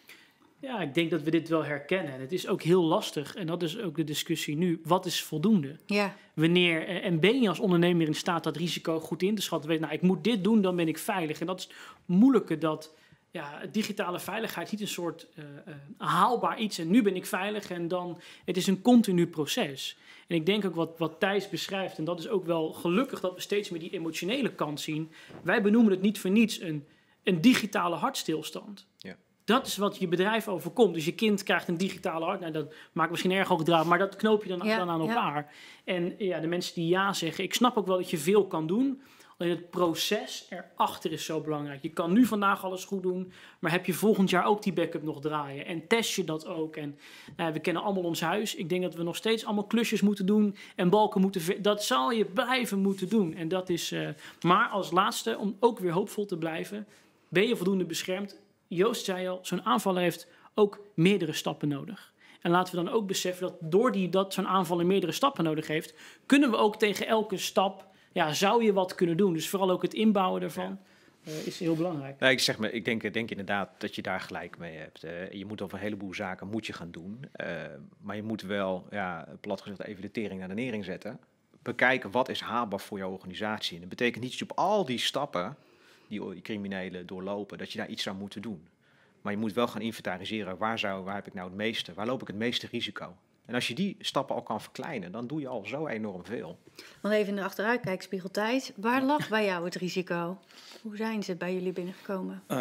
Ja, ik denk dat we dit wel herkennen. En het is ook heel lastig, en dat is ook de discussie nu. Wat is voldoende? Ja. Wanneer, en ben je als ondernemer in staat dat risico goed in te schatten? Weet, nou, ik moet dit doen, dan ben ik veilig. En dat is het moeilijke, dat ja, digitale veiligheid niet een soort uh, uh, haalbaar iets. En nu ben ik veilig en dan, het is een continu proces. En ik denk ook wat, wat Thijs beschrijft, en dat is ook wel gelukkig dat we steeds meer die emotionele kant zien. Wij benoemen het niet voor niets een, een digitale hartstilstand. Ja. Dat is wat je bedrijf overkomt. Dus je kind krijgt een digitale hart. Nou, dat maakt misschien erg hoogdravend, maar dat knoop je dan, Ja, dan aan ja. elkaar. En ja, de mensen die ja zeggen, ik snap ook wel dat je veel kan doen. Alleen het proces erachter is zo belangrijk. Je kan nu vandaag alles goed doen, maar heb je volgend jaar ook die backup nog draaien? En test je dat ook? En nou, we kennen allemaal ons huis. Ik denk dat we nog steeds allemaal klusjes moeten doen en balken moeten... ver- Dat zal je blijven moeten doen. En dat is, uh, maar als laatste, om ook weer hoopvol te blijven, ben je voldoende beschermd? Joost zei al, zo'n aanval heeft ook meerdere stappen nodig. En laten we dan ook beseffen dat door die, dat zo'n aanval meerdere stappen nodig heeft, kunnen we ook tegen elke stap, ja, zou je wat kunnen doen. Dus vooral ook het inbouwen daarvan ja. uh, is heel belangrijk. Nee, ik zeg maar, ik denk, denk inderdaad dat je daar gelijk mee hebt. Uh, je moet over een heleboel zaken moet je gaan doen. Uh, maar je moet wel, ja, plat gezegd, even de tering naar de nering zetten. Bekijken wat is haalbaar voor jouw organisatie. En dat betekent niet dat je op al die stappen die criminelen doorlopen, dat je daar iets zou moeten doen. Maar je moet wel gaan inventariseren, waar, zou, waar heb ik nou het meeste, waar loop ik het meeste risico? En als je die stappen al kan verkleinen, dan doe je al zo enorm veel. Want even in de achteruitkijkspiegel, Thijs, waar lag bij jou het risico? Hoe zijn ze bij jullie binnengekomen? Uh,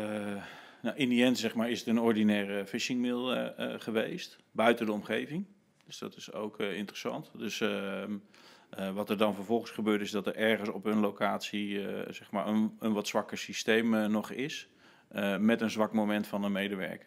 nou, in die end zeg maar, is het een ordinaire phishing mail uh, uh, geweest, buiten de omgeving. Dus dat is ook uh, interessant. Dus uh, uh, wat er dan vervolgens gebeurt is dat er ergens op een locatie uh, zeg maar een, een wat zwakker systeem uh, nog is. Uh, met een zwak moment van een medewerker.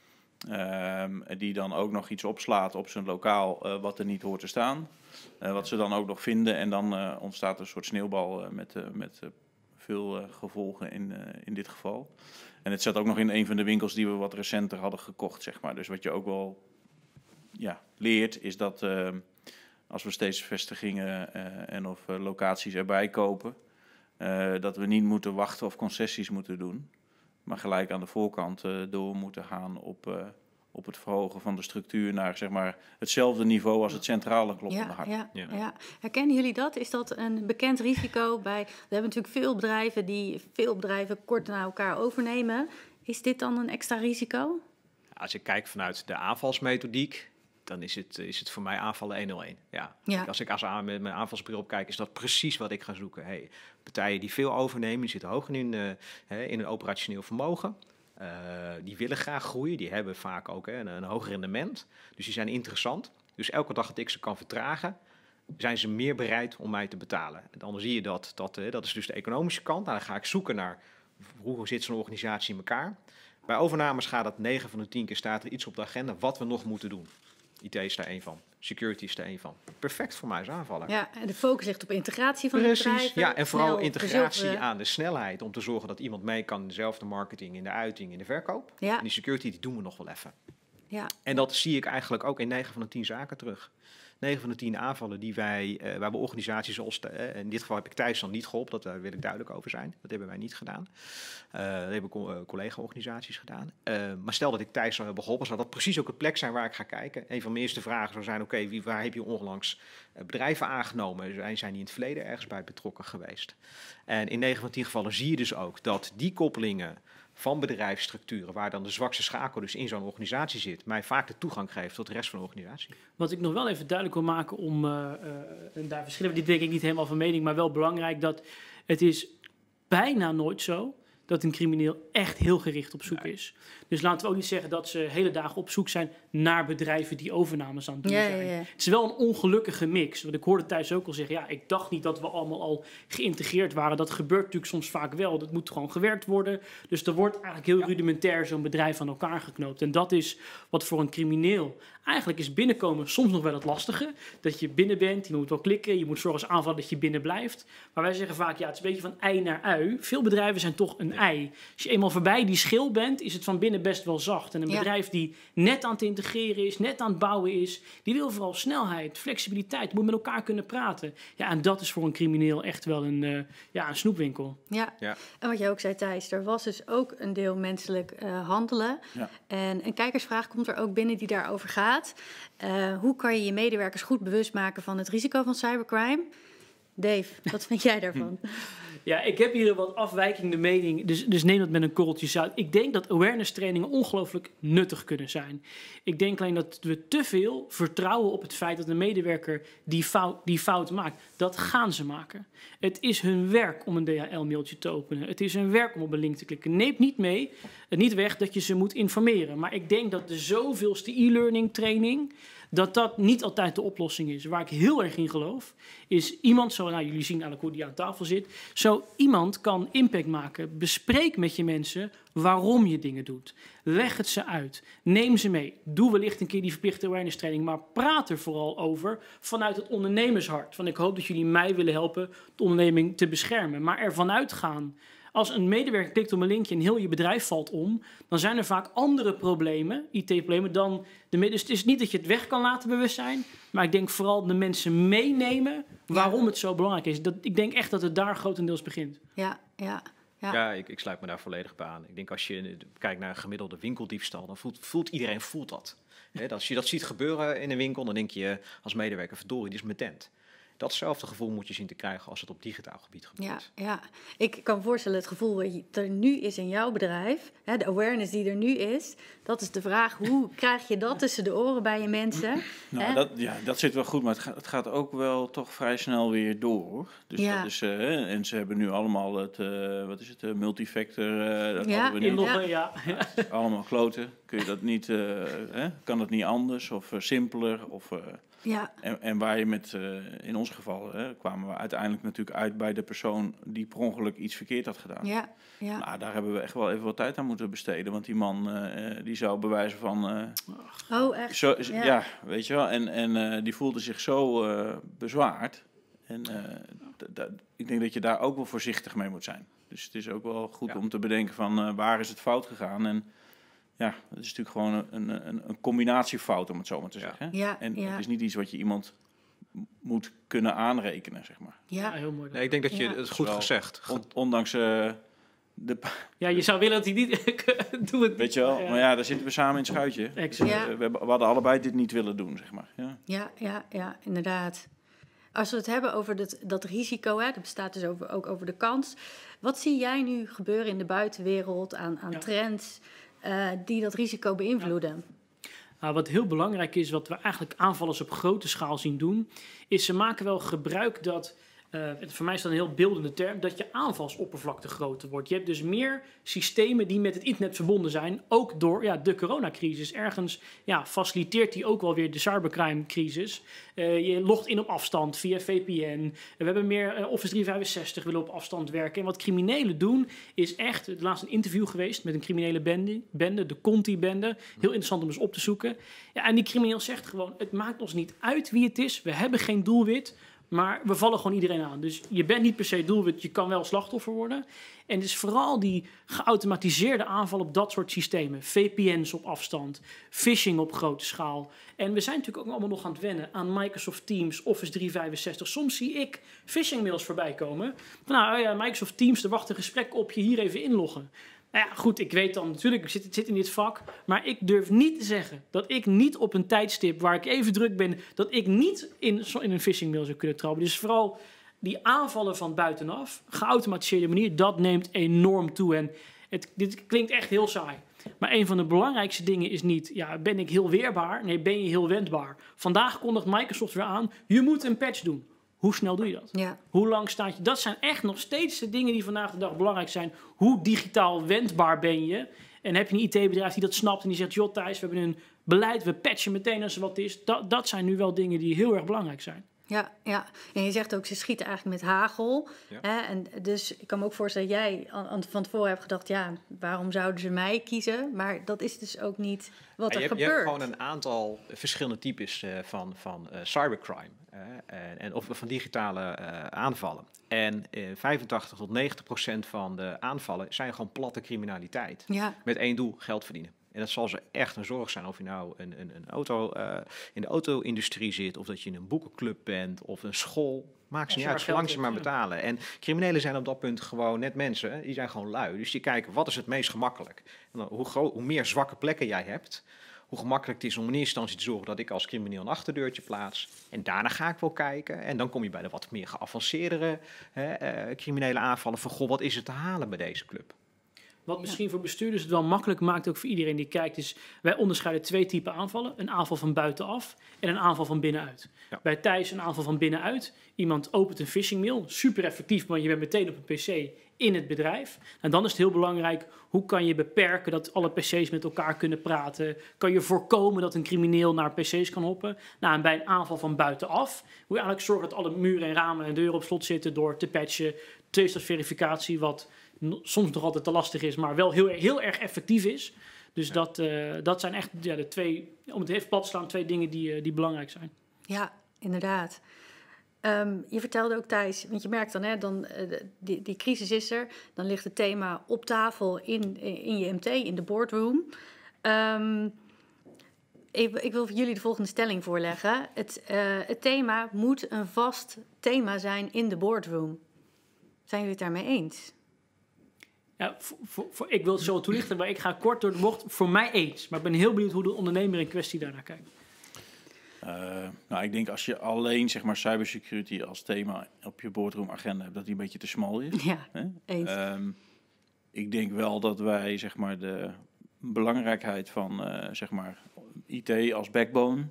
Uh, die dan ook nog iets opslaat op zijn lokaal uh, wat er niet hoort te staan. Uh, wat ze dan ook nog vinden. En dan uh, ontstaat een soort sneeuwbal uh, met, uh, met uh, veel uh, gevolgen in, uh, in dit geval. En het zat ook nog in een van de winkels die we wat recenter hadden gekocht, zeg maar. Dus wat je ook wel ja, leert is dat uh, als we steeds vestigingen uh, en of uh, locaties erbij kopen, uh, dat we niet moeten wachten of concessies moeten doen. Maar gelijk aan de voorkant uh, door moeten gaan op, uh, op het verhogen van de structuur naar zeg maar, hetzelfde niveau als het centrale kloppende ja, hart. Ja, Ja. ja. Herkennen jullie dat? Is dat een bekend risico? Bij, we hebben natuurlijk veel bedrijven die veel bedrijven kort na elkaar overnemen. Is dit dan een extra risico? Als ik kijk vanuit de aanvalsmethodiek, dan is het, is het voor mij aanvallen honderdéén. Ja. Ja. Als ik als aan, met mijn aanvalsbril op kijk, is dat precies wat ik ga zoeken. Hey, partijen die veel overnemen, die zitten hoog in, uh, in een operationeel vermogen. Uh, die willen graag groeien, die hebben vaak ook hè, een, een hoog rendement. Dus die zijn interessant. Dus elke dag dat ik ze kan vertragen, zijn ze meer bereid om mij te betalen. En dan zie je dat, dat, uh, dat is dus de economische kant. Nou, dan ga ik zoeken naar hoe zit zo'n organisatie in elkaar. Bij overnames gaat het negen van de tien keer staat er iets op de agenda wat we nog moeten doen. I T is daar één van. Security is er één van. Perfect voor mij als aanvaller. Ja, en de focus ligt op integratie van Precies, de bedrijven. ja, en vooral snel integratie verzilveren. aan de snelheid om te zorgen dat iemand mee kan in dezelfde marketing, in de uiting, in de verkoop. Ja. En die security die doen we nog wel even. Ja. En dat zie ik eigenlijk ook in negen van de tien zaken terug. negen van de tien aanvallen die wij, uh, waar we organisaties zoals, uh, in dit geval heb ik Thijs dan niet geholpen, dat, daar wil ik duidelijk over zijn. Dat hebben wij niet gedaan. Uh, dat hebben co- uh, collega-organisaties gedaan. Uh, maar stel dat ik Thijs zou hebben geholpen, zou dat precies ook het plek zijn waar ik ga kijken. Een van mijn eerste vragen zou zijn, oké, okay, waar heb je onlangs uh, bedrijven aangenomen? Zijn, zijn die in het verleden ergens bij betrokken geweest? En in negen van tien gevallen zie je dus ook dat die koppelingen van bedrijfsstructuren, waar dan de zwakste schakel dus in zo'n organisatie zit, mij vaak de toegang geeft tot de rest van de organisatie. Wat ik nog wel even duidelijk wil maken om, uh, uh, en daar verschillen we dit denk ik niet helemaal van mening, maar wel belangrijk, dat het is bijna nooit zo dat een crimineel echt heel gericht op zoek nee. is. Dus laten we ook niet zeggen dat ze hele dagen op zoek zijn naar bedrijven die overnames aan het doen ja, zijn. Ja, ja. Het is wel een ongelukkige mix. Want ik hoorde Thijs ook al zeggen, ja, ik dacht niet dat we allemaal al geïntegreerd waren. Dat gebeurt natuurlijk soms vaak wel. Dat moet gewoon gewerkt worden. Dus er wordt eigenlijk heel ja. rudimentair zo'n bedrijf aan elkaar geknoopt. En dat is wat voor een crimineel eigenlijk is binnenkomen soms nog wel het lastige. Dat je binnen bent, je moet wel klikken, je moet zorgen als aanvallen dat je binnen blijft. Maar wij zeggen vaak, ja, het is een beetje van ei naar ui. Veel bedrijven zijn toch een ei. Als je eenmaal voorbij die schil bent, is het van binnen best wel zacht. En een ja. bedrijf die net aan het integreren is, net aan het bouwen is, die wil vooral snelheid, flexibiliteit, moet met elkaar kunnen praten. Ja, en dat is voor een crimineel echt wel een, uh, ja, een snoepwinkel. Ja. ja, en wat jij ook zei, Thijs, er was dus ook een deel menselijk uh, handelen. Ja. En een kijkersvraag komt er ook binnen die daarover gaat. Uh, hoe kan je je medewerkers goed bewust maken van het risico van cybercrime? Dave, wat vind jij daarvan? Ja, ik heb hier een wat afwijkende mening, dus, dus neem dat met een korreltje zout. Ik denk dat awareness trainingen ongelooflijk nuttig kunnen zijn. Ik denk alleen dat we te veel vertrouwen op het feit dat een medewerker die fout, die fout maakt. Dat gaan ze maken. Het is hun werk om een D H L-mailtje te openen. Het is hun werk om op een link te klikken. Neem niet mee, niet weg dat je ze moet informeren. Maar ik denk dat de zoveelste e-learning training, dat dat niet altijd de oplossing is. Waar ik heel erg in geloof, is iemand, zo, nou, jullie zien eigenlijk hoe die aan tafel zit, zo iemand kan impact maken. Bespreek met je mensen waarom je dingen doet. Leg het ze uit. Neem ze mee. Doe wellicht een keer die verplichte awareness training, maar praat er vooral over vanuit het ondernemershart. Van ik hoop dat jullie mij willen helpen de onderneming te beschermen. Maar ervan uitgaan. Als een medewerker klikt op een linkje en heel je bedrijf valt om, dan zijn er vaak andere problemen, I T-problemen, dan de Dus het is niet dat je het weg kan laten bewustzijn, maar ik denk vooral de mensen meenemen waarom ja. het zo belangrijk is. Dat, ik denk echt dat het daar grotendeels begint. Ja, ja. Ja, ja ik, ik sluit me daar volledig bij aan. Ik denk als je kijkt naar een gemiddelde winkeldiefstal, dan voelt, voelt iedereen voelt dat. He, als je dat ziet gebeuren in een winkel, dan denk je als medewerker, verdorie, die is mijn tent. Datzelfde gevoel moet je zien te krijgen als het op digitaal gebied gebeurt. Ja, ja. Ik kan me voorstellen, het gevoel wat er nu is in jouw bedrijf, hè, de awareness die er nu is, dat is de vraag, hoe krijg je dat tussen de oren bij je mensen? Nou, hè? dat, ja, dat zit wel goed, maar het gaat, het gaat ook wel toch vrij snel weer door. Dus ja. dat is, uh, en ze hebben nu allemaal het, uh, wat is het, uh, multifactor, uh, dat ja. hadden we nu. Ja. Ja. Ja. Allemaal kloten. Kun je dat niet, uh, hè? Kan dat niet anders of uh, simpeler of... Uh, Ja. En, en waar je met, uh, in ons geval, hè, kwamen we uiteindelijk natuurlijk uit bij de persoon die per ongeluk iets verkeerd had gedaan. Ja, ja. Nou, daar hebben we echt wel even wat tijd aan moeten besteden, want die man uh, die zou bewijzen van... Uh, oh, echt? Zo, ja. ja, weet je wel. En, en uh, die voelde zich zo uh, bezwaard. En uh, d- d- ik denk dat je daar ook wel voorzichtig mee moet zijn. Dus het is ook wel goed ja. om te bedenken van uh, waar is het fout gegaan en... Ja, het is natuurlijk gewoon een, een, een combinatiefout, om het zo maar te zeggen. Ja, en ja. het is niet iets wat je iemand moet kunnen aanrekenen, zeg maar. Ja, ja heel mooi. Nee, ik denk dat je ja. het goed Wel, gezegd. On, ondanks uh, de... Ja, je zou willen dat hij niet... Doe het. Weet je wel, Ja. maar ja, daar zitten we samen in het schuitje. Exact. Ja. Uh, we, we hadden allebei dit niet willen doen, zeg maar. Ja, ja, ja, ja, inderdaad. Als we het hebben over dat, dat risico, hè, dat bestaat dus over, ook over de kans. Wat zie jij nu gebeuren in de buitenwereld aan, aan Ja. trends uh, die dat risico beïnvloeden? Nou, wat heel belangrijk is, wat we eigenlijk aanvallers op grote schaal zien doen, is ze maken wel gebruik dat, uh, voor mij is dat een heel beeldende term, dat je aanvalsoppervlakte groter wordt. Je hebt dus meer systemen die met het internet verbonden zijn, ook door ja, de coronacrisis. Ergens ja, faciliteert die ook wel weer de cybercrime-crisis. Uh, je logt in op afstand via V P N. We hebben meer uh, Office driehonderdvijfenzestig willen op afstand werken. En wat criminelen doen is echt, het laatst een interview geweest met een criminele bende, bende de Conti-bende. Heel interessant om eens op te zoeken. Ja, en die crimineel zegt gewoon, het maakt ons niet uit wie het is. We hebben geen doelwit. Maar we vallen gewoon iedereen aan. Dus je bent niet per se doelwit, je kan wel slachtoffer worden. En het is vooral die geautomatiseerde aanval op dat soort systemen. V P N's op afstand, phishing op grote schaal. En we zijn natuurlijk ook allemaal nog aan het wennen aan Microsoft Teams, Office driehonderdvijfenzestig. Soms zie ik phishing-mails voorbij komen. Van, nou ja, Microsoft Teams, er wacht een gesprek op, je hier even inloggen. Nou ja, goed, ik weet dan natuurlijk, ik zit, ik zit in dit vak, maar ik durf niet te zeggen dat ik niet op een tijdstip waar ik even druk ben, dat ik niet in, in een phishing-mail zou kunnen trappen. Dus vooral die aanvallen van buitenaf, geautomatiseerde manier, dat neemt enorm toe. En, Het, dit klinkt echt heel saai. Maar een van de belangrijkste dingen is niet, ja, ben ik heel weerbaar? Nee, ben je heel wendbaar? Vandaag kondigt Microsoft weer aan, je moet een patch doen. Hoe snel doe je dat? Ja. Hoe lang staat je? Dat zijn echt nog steeds de dingen die vandaag de dag belangrijk zijn. Hoe digitaal wendbaar ben je? En heb je een I T-bedrijf die dat snapt en die zegt, joh Thijs, we hebben een beleid, we patchen meteen als er wat is. Dat, dat zijn nu wel dingen die heel erg belangrijk zijn. Ja, ja, en je zegt ook, ze schieten eigenlijk met hagel. Ja. Hè? En dus ik kan me ook voorstellen dat jij aan, aan, van tevoren hebt gedacht, ja, waarom zouden ze mij kiezen? Maar dat is dus ook niet wat Ja, er je, hebt, gebeurt. je hebt gewoon een aantal verschillende types uh, van, van uh, cybercrime uh, en, en, of van digitale uh, aanvallen. En uh, vijfentachtig tot negentig procent van de aanvallen zijn gewoon platte criminaliteit. Ja. Met één doel, geld verdienen. En dat zal ze echt een zorg zijn of je nou een, een, een auto, uh, in de auto-industrie zit, of dat je in een boekenclub bent, of een school. Maakt ze niet uit, zolang ze maar betalen. En criminelen zijn op dat punt gewoon net mensen, die zijn gewoon lui. Dus die kijken, wat is het meest gemakkelijk? En dan, hoe, groot, hoe meer zwakke plekken jij hebt, hoe gemakkelijk het is om in eerste instantie te zorgen dat ik als crimineel een achterdeurtje plaats. En daarna ga ik wel kijken. En dan kom je bij de wat meer geavanceerdere hè, uh, criminele aanvallen van, goh, wat is er te halen bij deze club? Wat misschien voor bestuurders het wel makkelijk maakt, ook voor iedereen die kijkt, is wij onderscheiden twee typen aanvallen. Een aanval van buitenaf en een aanval van binnenuit. Ja. Bij Thijs een aanval van binnenuit. Iemand opent een phishing mail, super effectief, want je bent meteen op een pc in het bedrijf. En dan is het heel belangrijk, hoe kan je beperken dat alle pc's met elkaar kunnen praten? Kan je voorkomen dat een crimineel naar pc's kan hoppen? Nou, en bij een aanval van buitenaf, moet je eigenlijk zorgen dat alle muren en ramen en deuren op slot zitten door te patchen, tweestapsverificatie, wat soms nog altijd te lastig is, maar wel heel, heel erg effectief is. Dus ja. dat, uh, dat zijn echt ja, de twee, om het even plat te slaan, twee dingen die, uh, die belangrijk zijn. Ja, inderdaad. Um, je vertelde ook, Thijs, want je merkt dan, hè, dan uh, die, die crisis is er, dan ligt het thema op tafel in, in je M T, in de boardroom. Um, ik, ik wil voor jullie de volgende stelling voorleggen. Het, uh, het thema moet een vast thema zijn in de boardroom. Zijn jullie het daarmee eens? Ja, voor, voor, voor, ik wil het zo toelichten, maar ik ga kort door de bocht. Voor mij eens. Maar ik ben heel benieuwd hoe de ondernemer in kwestie daarnaar kijkt. Uh, nou, ik denk als je alleen zeg maar cybersecurity als thema op je boardroom agenda hebt, dat die een beetje te smal is. Ja, hè? eens. Um, ik denk wel dat wij zeg maar de belangrijkheid van uh, zeg maar I T als backbone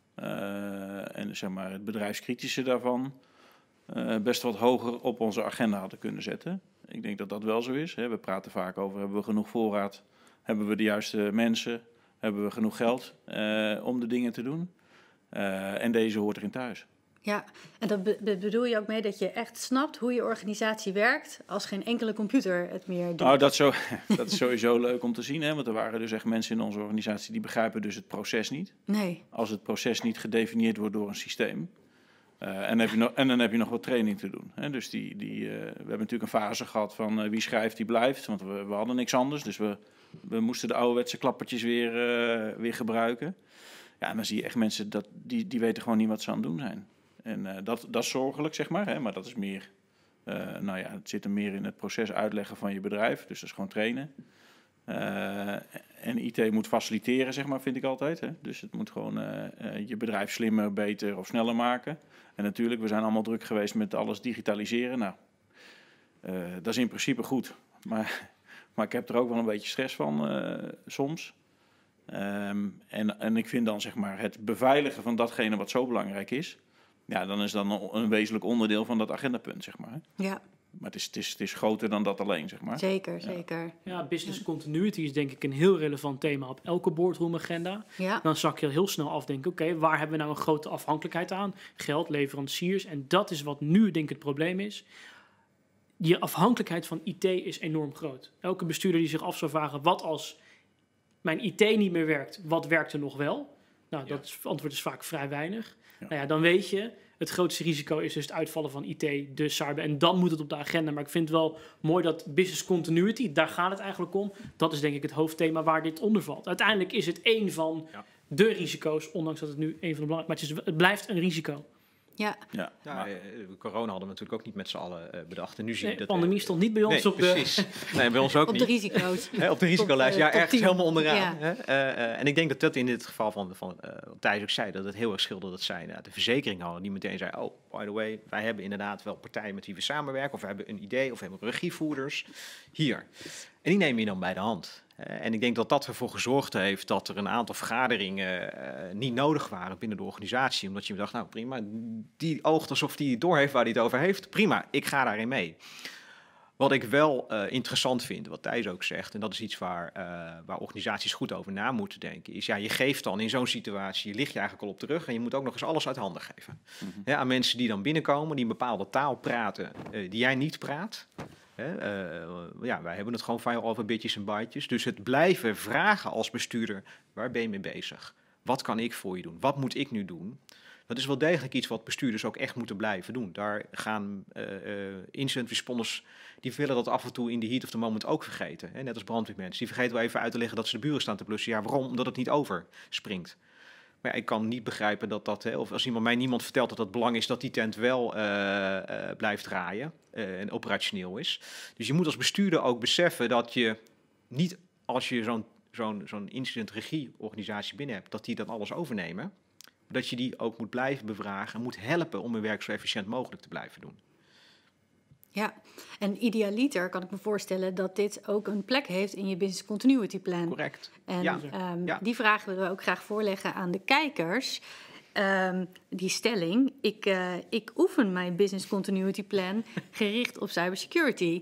uh, en zeg maar het bedrijfskritische daarvan uh, best wat hoger op onze agenda hadden kunnen zetten. Ik denk dat dat wel zo is. Hè. We praten vaak over, hebben we genoeg voorraad? Hebben we de juiste mensen? Hebben we genoeg geld uh, om de dingen te doen? Uh, en deze hoort erin thuis. Ja, en dat be- bedoel je ook mee dat je echt snapt hoe je organisatie werkt als geen enkele computer het meer doet? Nou, dat, zo, dat is sowieso leuk om te zien, hè, want er waren dus echt mensen in onze organisatie die begrijpen dus het proces niet. Nee. Als het proces niet gedefinieerd wordt door een systeem. Uh, en, heb je nog, en dan heb je nog wat training te doen. Hè. Dus die, die, uh, we hebben natuurlijk een fase gehad van uh, wie schrijft, die blijft. Want we, we hadden niks anders, dus we, we moesten de ouderwetse klappertjes weer, uh, weer gebruiken. Ja, en dan zie je echt mensen, dat, die, die weten gewoon niet wat ze aan het doen zijn. En uh, dat, dat is zorgelijk, zeg maar. Hè, maar dat is meer, uh, nou ja, het zit er meer in het proces uitleggen van je bedrijf. Dus dat is gewoon trainen. Uh, en I T moet faciliteren, zeg maar, vind ik altijd. Hè. Dus het moet gewoon uh, uh, je bedrijf slimmer, beter of sneller maken. En natuurlijk, we zijn allemaal druk geweest met alles digitaliseren. Nou, uh, dat is in principe goed. Maar, maar ik heb er ook wel een beetje stress van uh, soms. Um, en, en ik vind dan zeg maar het beveiligen van datgene wat zo belangrijk is, ja, dan is dat een, een wezenlijk onderdeel van dat agendapunt, zeg maar. Ja. Maar het is, het, is, het is groter dan dat alleen, zeg maar. Zeker, ja. zeker. Ja, business continuity is denk ik een heel relevant thema op elke boardroom agenda. Ja. Dan zak je heel snel afdenken, oké, okay, waar hebben we nou een grote afhankelijkheid aan? Geld, leveranciers. En dat is wat nu denk ik het probleem is. Die afhankelijkheid van I T is enorm groot. Elke bestuurder die zich af zou vragen, wat als mijn I T niet meer werkt, wat werkt er nog wel? Nou, dat is, antwoord is vaak vrij weinig. Ja. Nou ja, dan weet je, het grootste risico is dus het uitvallen van I T, dus cyber. En dan moet het op de agenda. Maar ik vind het wel mooi dat business continuity, daar gaat het eigenlijk om. Dat is denk ik het hoofdthema waar dit onder valt. Uiteindelijk is het één van ja. de risico's, ondanks dat het nu een van de belangrijkste... Maar het, is, het blijft een risico. Ja. Ja, Ja, maar- eh, corona hadden we natuurlijk ook niet met z'n allen uh, bedacht. En nu zie je Nee, de dat... pandemie uh, stond niet bij ons nee, op de... precies. Nee, bij ons ook Op niet. de risico's. Hè, op de risicolijst, Top, ja, uh, top ergens tien. helemaal onderaan. Ja. Hè? Uh, uh, en ik denk dat dat in dit geval van, van uh, wat Thijs ook zei, dat het heel erg scheelde dat zij uh, de verzekering hadden, die meteen zei, oh, by the way, wij hebben inderdaad wel partijen met wie we samenwerken, of we hebben een idee, of we hebben regievoerders. Hier. En die neem je dan bij de hand. Uh, en ik denk dat dat ervoor gezorgd heeft dat er een aantal vergaderingen uh, niet nodig waren binnen de organisatie. Omdat je dacht, nou prima, die oogt alsof die door heeft waar hij het over heeft. Prima, ik ga daarin mee. Wat ik wel uh, interessant vind, wat Thijs ook zegt, en dat is iets waar, uh, waar organisaties goed over na moeten denken, is ja, je geeft dan in zo'n situatie, je ligt je eigenlijk al op de rug en je moet ook nog eens alles uit handen geven. Mm-hmm. Ja, aan mensen die dan binnenkomen, die een bepaalde taal praten uh, die jij niet praat. Hè, uh, ja, wij hebben het gewoon vaak over bitjes en bytes. Dus het blijven vragen als bestuurder, waar ben je mee bezig? Wat kan ik voor je doen? Wat moet ik nu doen? Dat is wel degelijk iets wat bestuurders ook echt moeten blijven doen. Daar gaan uh, uh, incident responders, die willen dat af en toe in de heat of the moment ook vergeten. Hè? Net als brandweermensen. Die vergeten wel even uit te leggen dat ze de buren staan te blussen. Ja, waarom? Omdat het niet overspringt. Maar ja, ik kan niet begrijpen dat dat, hè, of als iemand mij niemand vertelt dat het belang is dat die tent wel uh, uh, blijft draaien uh, en operationeel is. Dus je moet als bestuurder ook beseffen dat je niet, als je zo'n zo'n zo'n incident-regie-organisatie binnen hebt, dat die dan alles overnemen. Dat je die ook moet blijven bevragen en moet helpen om hun werk zo efficiënt mogelijk te blijven doen. Ja, en idealiter kan ik me voorstellen dat dit ook een plek heeft in je business continuity plan. Correct. En ja. Um, ja. die vraag willen we ook graag voorleggen aan de kijkers. Um, die stelling, ik, uh, ik oefen mijn business continuity plan gericht op cybersecurity.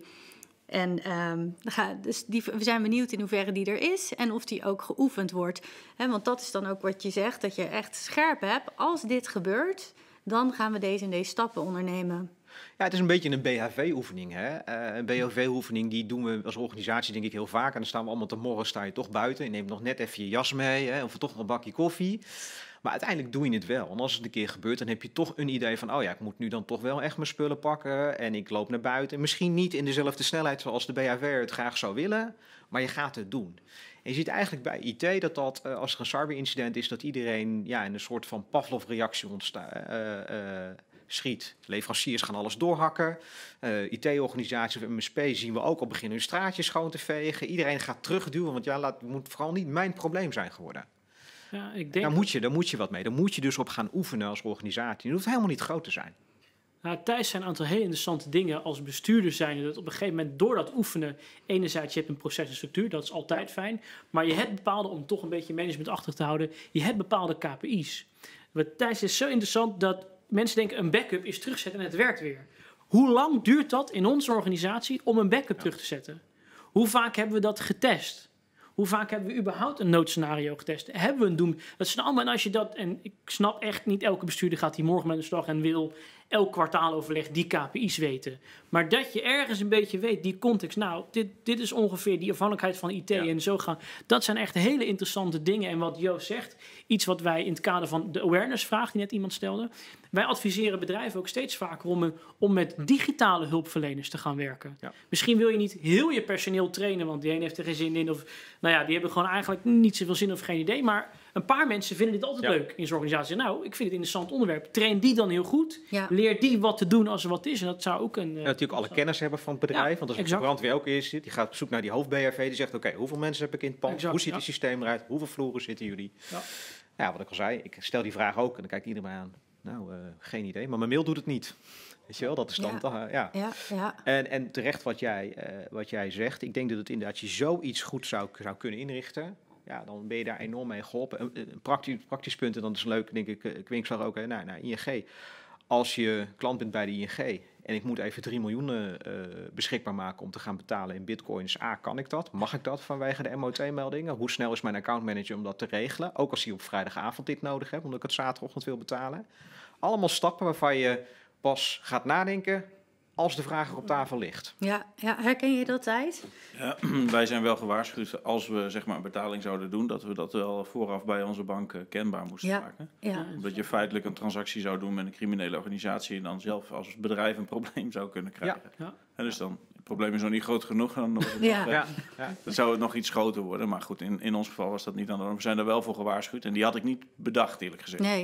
En um, dus die, we zijn benieuwd in hoeverre die er is en of die ook geoefend wordt. He, want dat is dan ook wat je zegt, dat je echt scherp hebt. Als dit gebeurt, dan gaan we deze en deze stappen ondernemen. Ja, het is een beetje een B H V-oefening. Hè? Uh, een B H V-oefening die doen we als organisatie denk ik heel vaak. En dan staan we allemaal te morgen, sta je toch buiten. Je neemt nog net even je jas mee, hè? Of toch nog een bakje koffie. Maar uiteindelijk doe je het wel. En als het een keer gebeurt, dan heb je toch een idee van, oh ja, ik moet nu dan toch wel echt mijn spullen pakken. En ik loop naar buiten. Misschien niet in dezelfde snelheid zoals de B H V het graag zou willen. Maar je gaat het doen. En je ziet eigenlijk bij I T dat dat, uh, als er een cyberincident is, dat iedereen ja, in een soort van Pavlov-reactie ontstaat. Uh, uh, schiet. Leveranciers gaan alles doorhakken. Uh, I T-organisaties of M S P zien we ook al beginnen hun straatjes schoon te vegen. Iedereen gaat terugduwen, want ja, laat, het moet vooral niet mijn probleem zijn geworden. Ja, ik denk daar, moet je, daar moet je wat mee. Daar moet je dus op gaan oefenen als organisatie. Het hoeft helemaal niet groot te zijn. Nou, Thijs, zijn een aantal hele interessante dingen als bestuurder zijn. Dat op een gegeven moment door dat oefenen, enerzijds je hebt een proces en structuur, dat is altijd fijn. Maar je hebt bepaalde, om toch een beetje managementachtig te houden, je hebt bepaalde K P I's. Wat Thijs is zo interessant dat mensen denken een backup is terugzetten en het werkt weer. Hoe lang duurt dat in onze organisatie om een backup ja. terug te zetten? Hoe vaak hebben we dat getest? Hoe vaak hebben we überhaupt een noodscenario getest? Hebben we een doem? Dat zijn allemaal, en als je dat, en ik snap echt niet elke bestuurder gaat die morgen met een slag en wil elk kwartaaloverleg die K P I's weten. Maar dat je ergens een beetje weet, die context, nou, dit, dit is ongeveer die afhankelijkheid van I T ja. en zo gaan. Dat zijn echt hele interessante dingen. En wat Joost zegt, iets wat wij in het kader van de awareness-vraag die net iemand stelde, wij adviseren bedrijven ook steeds vaker om, om met digitale hulpverleners te gaan werken. Ja. Misschien wil je niet heel je personeel trainen, want die een heeft er geen zin in. Of nou ja, die hebben gewoon eigenlijk niet zoveel zin of geen idee. Maar een paar mensen vinden dit altijd ja. leuk in zo'n organisatie. Nou, ik vind het een interessant onderwerp. Train die dan heel goed. Ja. Leer die wat te doen als er wat is. En dat zou ook een... Uh, ja, natuurlijk alle kennis hebben van het bedrijf. Ja, want als de brandweer ook is, die gaat op zoek naar die hoofd-B H V. Die zegt, oké, okay, hoeveel mensen heb ik in het pand? Exact, Hoe ziet ja. het systeem eruit? Hoeveel vloeren zitten jullie? Ja. ja, wat ik al zei, ik stel die vraag ook. En dan kijkt iedereen aan. Nou, uh, geen idee. Maar mijn mail doet het niet. Weet je wel, dat is dan... Ja. Uh, ja. Ja, ja. En, en terecht wat jij, uh, wat jij zegt. Ik denk dat het inderdaad je zoiets goed zou, zou kunnen inrichten. Ja, dan ben je daar enorm mee geholpen. Een, een praktisch, praktisch punt, en dat is leuk, denk ik, Kwink zag ook, hè, naar, naar I N G. Als je klant bent bij de I N G en ik moet even drie miljoen uh, beschikbaar maken om te gaan betalen in bitcoins. A, kan ik dat? Mag ik dat vanwege de M O T-meldingen? Hoe snel is mijn accountmanager om dat te regelen? Ook als hij op vrijdagavond dit nodig heeft, omdat ik het zaterdagochtend wil betalen. Allemaal stappen waarvan je pas gaat nadenken als de vraag er op tafel ligt. Ja, ja, herken je dat, Thijs? Ja, wij zijn wel gewaarschuwd als we zeg maar een betaling zouden doen, dat we dat wel vooraf bij onze bank uh, kenbaar moesten ja. maken. Ja. Omdat je feitelijk een transactie zou doen met een criminele organisatie en dan zelf als bedrijf een probleem zou kunnen krijgen. Ja. Ja. En dus dan, het probleem is nog niet groot genoeg. Dan nog het ja. nog, uh, ja. Ja. Dan zou het nog iets groter worden. Maar goed, in, in ons geval was dat niet aan de orde. We zijn er wel voor gewaarschuwd en die had ik niet bedacht, eerlijk gezegd. Nee. Ik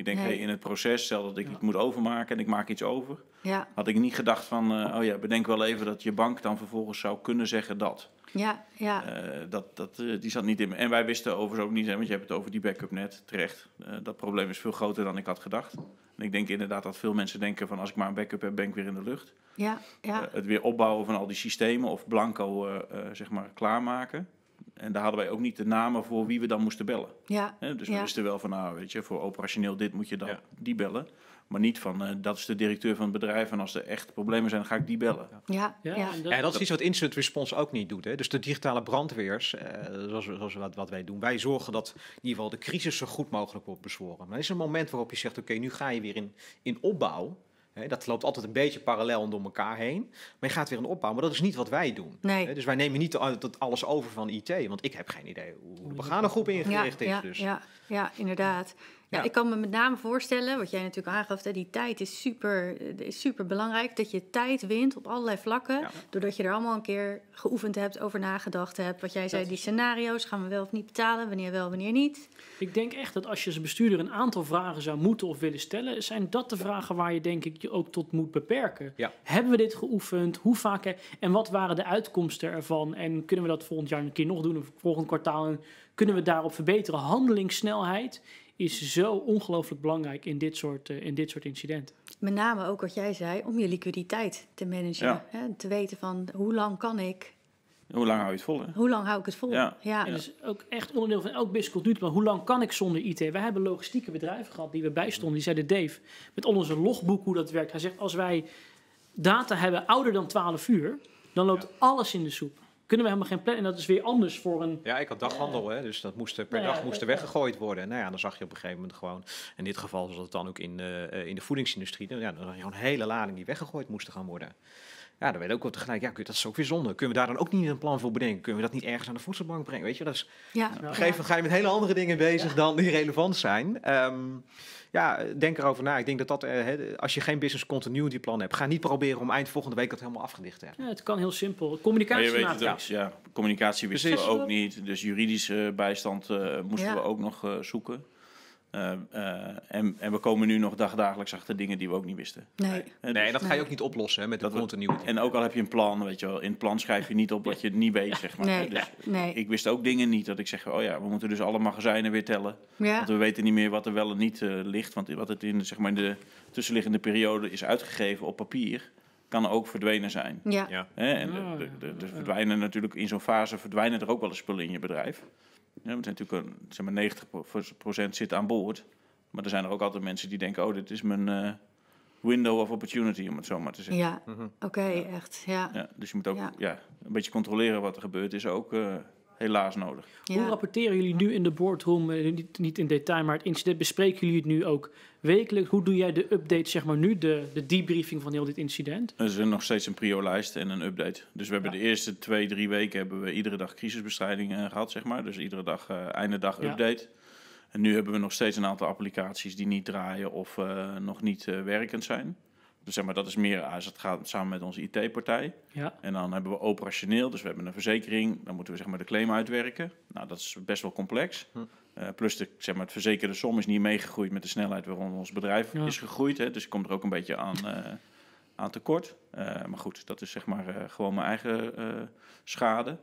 Ik denk, Nee. hey, in het proces, stel dat ik Ja. iets moet overmaken en ik maak iets over, Ja, had ik niet gedacht van, uh, oh ja, bedenk wel even dat je bank dan vervolgens zou kunnen zeggen dat. ja, ja. Uh, dat, dat uh, die zat niet in me. En wij wisten overigens ook niet, hè, want je hebt het over die backup net, terecht. Uh, dat probleem is veel groter dan ik had gedacht. En ik denk inderdaad dat veel mensen denken van, als ik maar een backup heb, ben ik weer in de lucht. Ja, ja. Uh, het weer opbouwen van al die systemen of blanco uh, uh, zeg maar klaarmaken. En daar hadden wij ook niet de namen voor wie we dan moesten bellen. Ja, Hè? Dus we ja. wisten wel van, nou weet je, voor operationeel dit moet je dan Ja. die bellen. Maar niet van, uh, dat is de directeur van het bedrijf en als er echt problemen zijn, dan ga ik die bellen. Ja, Ja, ja. en dat- Ja, dat is iets wat incident response ook niet doet. Hè. Dus de digitale brandweers, eh, zoals, zoals wat, wat wij doen, wij zorgen dat in ieder geval de crisis zo goed mogelijk wordt bezworen. Maar er is een moment waarop je zegt, oké, nu ga je weer in, in opbouw. Hè, dat loopt altijd een beetje parallel door elkaar heen. Maar je gaat weer in opbouw, maar dat is niet wat wij doen. Nee. Hè, dus wij nemen niet al- dat alles over van I T, want ik heb geen idee hoe een begaangroep ingericht ja, is. ja, Dus. ja, ja, inderdaad. Ja, Ja. Ik kan me met name voorstellen, wat jij natuurlijk aangaf, hè, die tijd is super, eh, is super belangrijk. Dat je tijd wint op allerlei vlakken. Ja. Doordat je er allemaal een keer geoefend hebt, over nagedacht hebt. Wat jij zei, Dat die is- scenario's, gaan we wel of niet betalen, wanneer wel, wanneer niet. Ik denk echt dat als je als bestuurder een aantal vragen zou moeten of willen stellen, zijn dat de vragen waar je denk ik je ook tot moet beperken. Ja. Hebben we dit geoefend? Hoe vaak? he- En wat waren de uitkomsten ervan? En kunnen we dat volgend jaar een keer nog doen of volgend kwartaal? En kunnen we daarop verbeteren? Handelingssnelheid is zo ongelooflijk belangrijk in dit soort, uh, in dit soort incidenten. Met name ook wat jij zei, om je liquiditeit te managen. Ja. Hè? Te weten van, hoe lang kan ik, Hoe lang hou je het vol? Hè? hoe lang hou ik het vol? Ja. ja. En dat is ook echt onderdeel van elk business cultuur. Maar hoe lang kan ik zonder I T? Wij hebben logistieke bedrijven gehad die we bijstonden. Die zeiden, Dave, met al onze logboek hoe dat werkt. Hij zegt, als wij data hebben ouder dan twaalf uur, dan loopt alles in de soep. Kunnen we helemaal geen plan. En dat is weer anders voor een... Ja, ik had daghandel, hè, dus dat moest er per Nou ja, dag moest er ja. weggegooid worden. Nou ja, dan zag je op een gegeven moment gewoon, in dit geval was het dan ook in, uh, in de voedingsindustrie, dan, ja, dan zag je gewoon een hele lading die weggegooid moesten gaan worden. Ja, dan weet ik ook wel tegelijk, ja, dat is ook weer zonde. Kunnen we daar dan ook niet een plan voor bedenken? Kunnen we dat niet ergens aan de voedselbank brengen? Weet je, dat is, ja. op een gegeven moment ga je met hele andere dingen bezig Ja. dan die relevant zijn. Um, ja, denk erover na. Ik denk dat dat, uh, he, als je geen business continuity plan hebt, ga niet proberen om eind volgende week dat helemaal afgedicht te hebben. Ja, het kan heel simpel. Maar je Communicatiematrix. weet het ook, ja, communicatie wisten Precies. we ook niet. Dus juridische bijstand uh, moesten Ja. we ook nog uh, zoeken. Uh, uh, en, en we komen nu nog dagdagelijks achter dingen die we ook niet wisten. Nee. Hè, Nee, dus- en dat ga je Nee. ook niet oplossen hè, met de Dat we- continuity. en ook al heb je een plan, weet je wel, in het plan schrijf je niet op wat je niet weet, zeg maar. Nee. Dus Nee. ik wist ook dingen niet, dat ik zeg, oh ja, we moeten dus alle magazijnen weer tellen. Ja. Want we weten niet meer wat er wel en niet uh, ligt. Want wat het in, zeg maar, in de tussenliggende periode is uitgegeven op papier, kan ook verdwenen zijn. Ja. Ja. Hè? En Ah, de, ja. de, de, de verdwijnen natuurlijk in zo'n fase verdwijnen er ook wel eens spullen in je bedrijf. Ja, want er zijn natuurlijk een, zeg maar negentig procent zit aan boord. Maar er zijn er ook altijd mensen die denken, oh, dit is mijn uh, window of opportunity, om het zo maar te zeggen. Ja, Mhm. oké, echt. Ja. Ja, dus je moet ook Ja. ja, een beetje controleren wat er gebeurt, is ook uh, helaas nodig. Ja. Hoe rapporteren jullie nu in de boardroom, eh, niet, niet in detail, maar het incident, bespreken jullie het nu ook wekelijks? Hoe doe jij de update, zeg maar nu, de, de debriefing van heel dit incident? Er is nog steeds een prio-lijst en een update. Dus we hebben Ja. de eerste twee, drie weken hebben we iedere dag crisisbestrijding uh, gehad, zeg maar. Dus iedere dag, uh, einde dag Ja. update. En nu hebben we nog steeds een aantal applicaties die niet draaien of uh, nog niet uh, werkend zijn. Dus zeg maar, dat is meer als het gaat samen met onze I T-partij. Ja. En dan hebben we operationeel, dus we hebben een verzekering. Dan moeten we zeg maar de claim uitwerken. Nou, dat is best wel complex. Hm. Uh, plus de, zeg maar, het verzekerde som is niet meegegroeid met de snelheid waaronder ons bedrijf Ja. is gegroeid. Hè. Dus ik kom er ook een beetje aan, uh, aan tekort. Uh, maar goed, dat is zeg maar uh, gewoon mijn eigen uh, schade.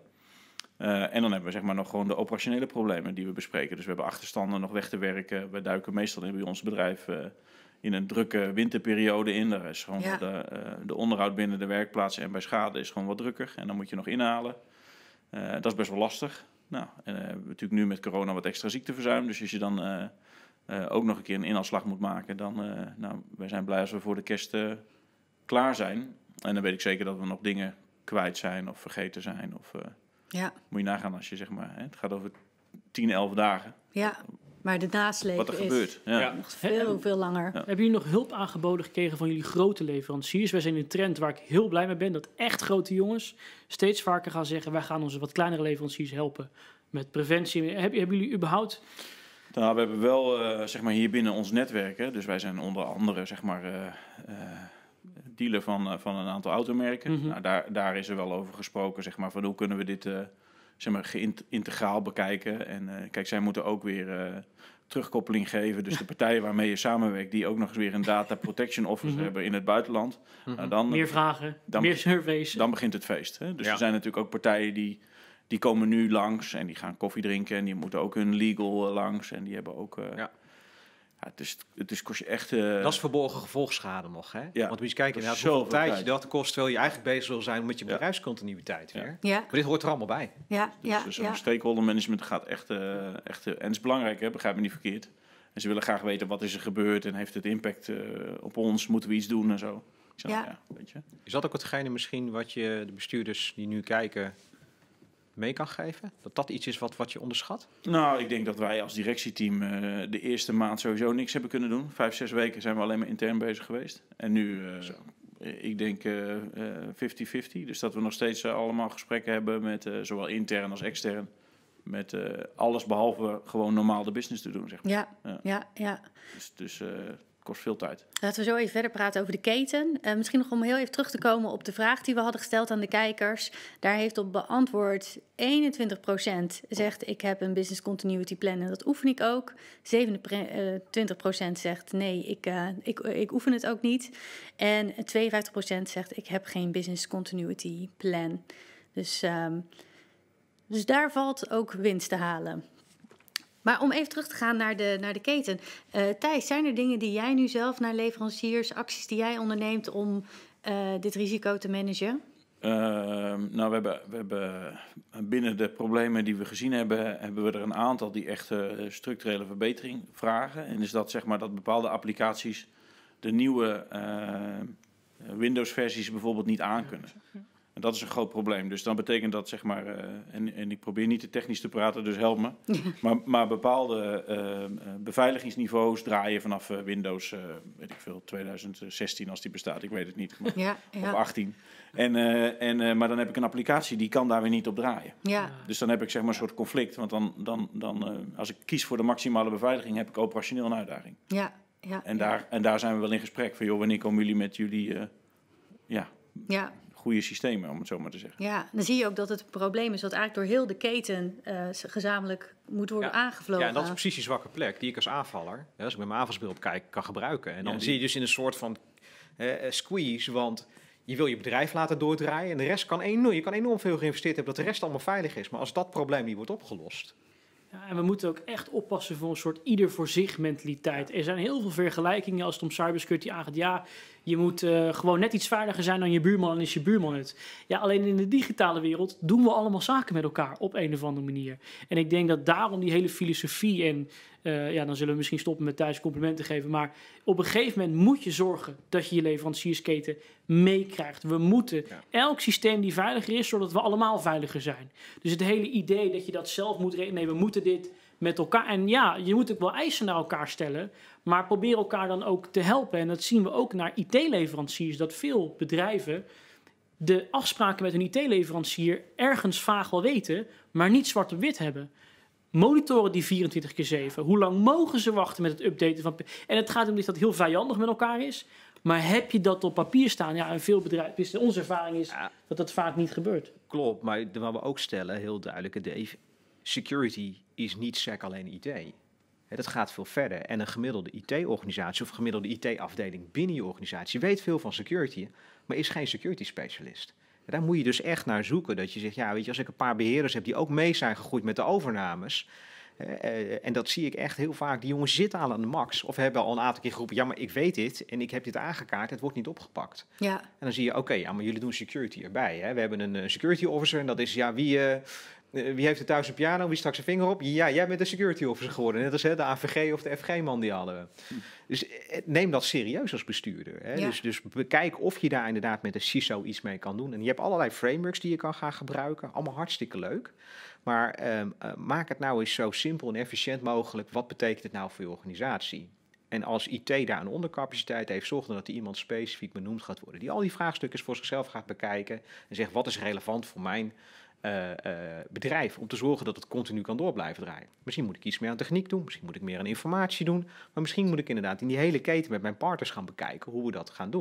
Uh, en dan hebben we zeg maar nog gewoon de operationele problemen die we bespreken. Dus we hebben achterstanden nog weg te werken. We duiken meestal in bij ons bedrijf uh, in een drukke winterperiode in. Daar is gewoon Ja. de, uh, de onderhoud binnen de werkplaatsen en bij schade is gewoon wat drukker. En dan moet je nog inhalen. Uh, dat is best wel lastig. Nou, en uh, we hebben natuurlijk nu met corona wat extra ziekteverzuim. Dus als je dan uh, uh, ook nog een keer een inhaalslag moet maken, dan uh, nou, wij zijn blij als we voor de kerst uh, klaar zijn. En dan weet ik zeker dat we nog dingen kwijt zijn of vergeten zijn. Of uh, Ja. moet je nagaan als je zeg maar, hè, het gaat over tien, elf dagen. Ja. Maar de nasleep Wat er is gebeurt. Ja. Ja. nog veel, veel langer. Ja. Hebben jullie nog hulp aangeboden gekregen van jullie grote leveranciers? Wij zijn in een trend waar ik heel blij mee ben, dat echt grote jongens steeds vaker gaan zeggen, wij gaan onze wat kleinere leveranciers helpen met preventie. Heb, hebben jullie überhaupt... Nou, we hebben wel uh, zeg maar hier binnen ons netwerk, hè, dus wij zijn onder andere zeg maar, uh, uh, dealer van, uh, van een aantal automerken. Mhm. Nou, daar, daar is er wel over gesproken, zeg maar, van hoe kunnen we dit uh, zeg maar, geïntegraal bekijken. En uh, kijk, zij moeten ook weer uh, terugkoppeling geven. Dus de partijen waarmee je samenwerkt, die ook nog eens weer een data protection officer mm-hmm. hebben in het buitenland. Mm-hmm. Uh, dan, meer vragen, dan, meer surveys. Dan begint het feest. Hè? Dus ja. er zijn natuurlijk ook partijen die, die komen nu langs en die gaan koffie drinken. En die moeten ook hun legal uh, langs. En die hebben ook... Uh, ja. Ja, het is, het is kost je echt... Uh... Dat is verborgen gevolgschade nog, hè? Ja. Want moet je kijken inderdaad hoeveel tijd je dat kost, terwijl je eigenlijk bezig wil zijn met je ja. bedrijfscontinuïteit weer. Ja. Maar dit hoort er allemaal bij. Ja, dus ja, dus zo'n ja. stakeholder management gaat echt... Uh, echt uh, en het is belangrijk, hè? Begrijp me niet verkeerd. En ze willen graag weten wat is er gebeurd en heeft het impact uh, op ons, moeten we iets doen en zo. Zeg, ja. Ja, weet je. Is dat ook hetgene misschien wat je de bestuurders die nu kijken mee kan geven? Dat dat iets is wat, wat je onderschat? Nou, ik denk dat wij als directieteam uh, de eerste maand sowieso niks hebben kunnen doen. Vijf, zes weken zijn we alleen maar intern bezig geweest. En nu, uh, ik denk uh, uh, vijftig vijftig. Dus dat we nog steeds uh, allemaal gesprekken hebben met uh, zowel intern als extern. Met uh, alles behalve gewoon normaal de business te doen, zeg maar. Ja, ja, ja. ja. Dus, dus uh, kost veel tijd. Laten we zo even verder praten over de keten. Uh, misschien nog om heel even terug te komen op de vraag die we hadden gesteld aan de kijkers. Daar heeft op beantwoord eenentwintig procent zegt ik heb een business continuity plan en dat oefen ik ook. zevenentwintig procent zegt nee, ik, uh, ik, ik oefen het ook niet. En tweeënvijftig procent zegt ik heb geen business continuity plan. Dus, um, dus daar valt ook winst te halen. Maar om even terug te gaan naar de, naar de keten. Uh, Thijs, zijn er dingen die jij nu zelf naar leveranciers, acties die jij onderneemt om uh, dit risico te managen? Uh, nou, we hebben, we hebben binnen de problemen die we gezien hebben, hebben we er een aantal die echt uh, structurele verbetering vragen. En is dat zeg maar dat bepaalde applicaties de nieuwe uh, Windows-versies bijvoorbeeld niet aankunnen. En dat is een groot probleem. Dus dan betekent dat, zeg maar, uh, en, en ik probeer niet te technisch te praten, dus help me. maar, maar bepaalde uh, beveiligingsniveaus draaien vanaf uh, Windows, uh, weet ik veel, twintig zestien als die bestaat, ik weet het niet. Maar, ja, ja. Of achttien. En, uh, en, uh, maar dan heb ik een applicatie die kan daar weer niet op draaien. Ja. Dus dan heb ik zeg maar een soort conflict. Want dan, dan, dan uh, als ik kies voor de maximale beveiliging, heb ik operationeel een uitdaging. Ja, ja, en, daar, ja. en daar zijn we wel in gesprek van, joh, wanneer komen jullie met jullie uh, ja, ja. goede systemen, om het zo maar te zeggen. Ja, dan zie je ook dat het een probleem is wat eigenlijk door heel de keten uh, gezamenlijk moet worden ja. aangevlogen. Ja, en dat is precies die zwakke plek die ik als aanvaller, ja, als ik met mijn aanvalsbeeld kijk, kan gebruiken. En dan ja, die... zie je dus in een soort van uh, squeeze, want je wil je bedrijf laten doordraaien en de rest kan enorm, je kan enorm veel geïnvesteerd hebben dat de rest allemaal veilig is. Maar als dat probleem niet wordt opgelost... Ja, en we moeten ook echt oppassen voor een soort ieder voor zich mentaliteit. Er zijn heel veel vergelijkingen als het om cybersecurity aangaat. Ja, je moet uh, gewoon net iets veiliger zijn dan je buurman en is je buurman het. Ja, alleen in de digitale wereld doen we allemaal zaken met elkaar op een of andere manier. En ik denk dat daarom die hele filosofie en uh, ja, dan zullen we misschien stoppen met thuis complimenten geven. Maar op een gegeven moment moet je zorgen dat je je leveranciersketen meekrijgt. We moeten ja. elk systeem die veiliger is, zodat we allemaal veiliger zijn. Dus het hele idee dat je dat zelf moet... Re- nee, we moeten dit met elkaar... En ja, je moet ook wel eisen naar elkaar stellen, maar probeer elkaar dan ook te helpen. En dat zien we ook naar I T-leveranciers, dat veel bedrijven de afspraken met een I T-leverancier ergens vaag wel weten, maar niet zwart op wit hebben. Monitoren die vierentwintig keer zeven. Hoe lang mogen ze wachten met het updaten van... En het gaat om dat het heel vijandig met elkaar is. Maar heb je dat op papier staan? Ja, en veel bedrijven... Dus onze ervaring is ja. dat dat vaak niet gebeurt. Klopt, maar wat we ook stellen, heel duidelijk, Dave, security is niet sec alleen I T. Ja, dat gaat veel verder. En een gemiddelde I T-organisatie of gemiddelde I T-afdeling binnen je organisatie weet veel van security, maar is geen security specialist. En daar moet je dus echt naar zoeken. Dat je zegt, ja, weet je, als ik een paar beheerders heb die ook mee zijn gegroeid met de overnames. Uh, uh, en dat zie ik echt heel vaak. Die jongens zitten al aan de max. Of hebben al een aantal keer geroepen, ja, maar ik weet dit en ik heb dit aangekaart. Het wordt niet opgepakt. Ja. En dan zie je, oké, okay, ja, maar jullie doen security erbij. Hè? We hebben een uh, security officer en dat is, ja, wie... Uh, Uh, wie heeft er thuis een piano? Wie stak zijn vinger op? Ja, jij bent de security officer geworden. Net als hè, de A V G of de F G-man die hadden we. Hm. Dus uh, neem dat serieus als bestuurder. Hè? Ja. Dus, dus bekijk of je daar inderdaad met de C I S O iets mee kan doen. En je hebt allerlei frameworks die je kan gaan gebruiken. Allemaal hartstikke leuk. Maar um, uh, maak het nou eens zo simpel en efficiënt mogelijk. Wat betekent het nou voor je organisatie? En als I T daar een ondercapaciteit heeft, zorg dan dat die iemand specifiek benoemd gaat worden. Die al die vraagstukken voor zichzelf gaat bekijken. En zegt, wat is relevant voor mijn... Uh, uh, bedrijf, om te zorgen dat het continu kan door blijven draaien. Misschien moet ik iets meer aan techniek doen, misschien moet ik meer aan informatie doen, maar misschien moet ik inderdaad in die hele keten met mijn partners gaan bekijken hoe we dat gaan doen.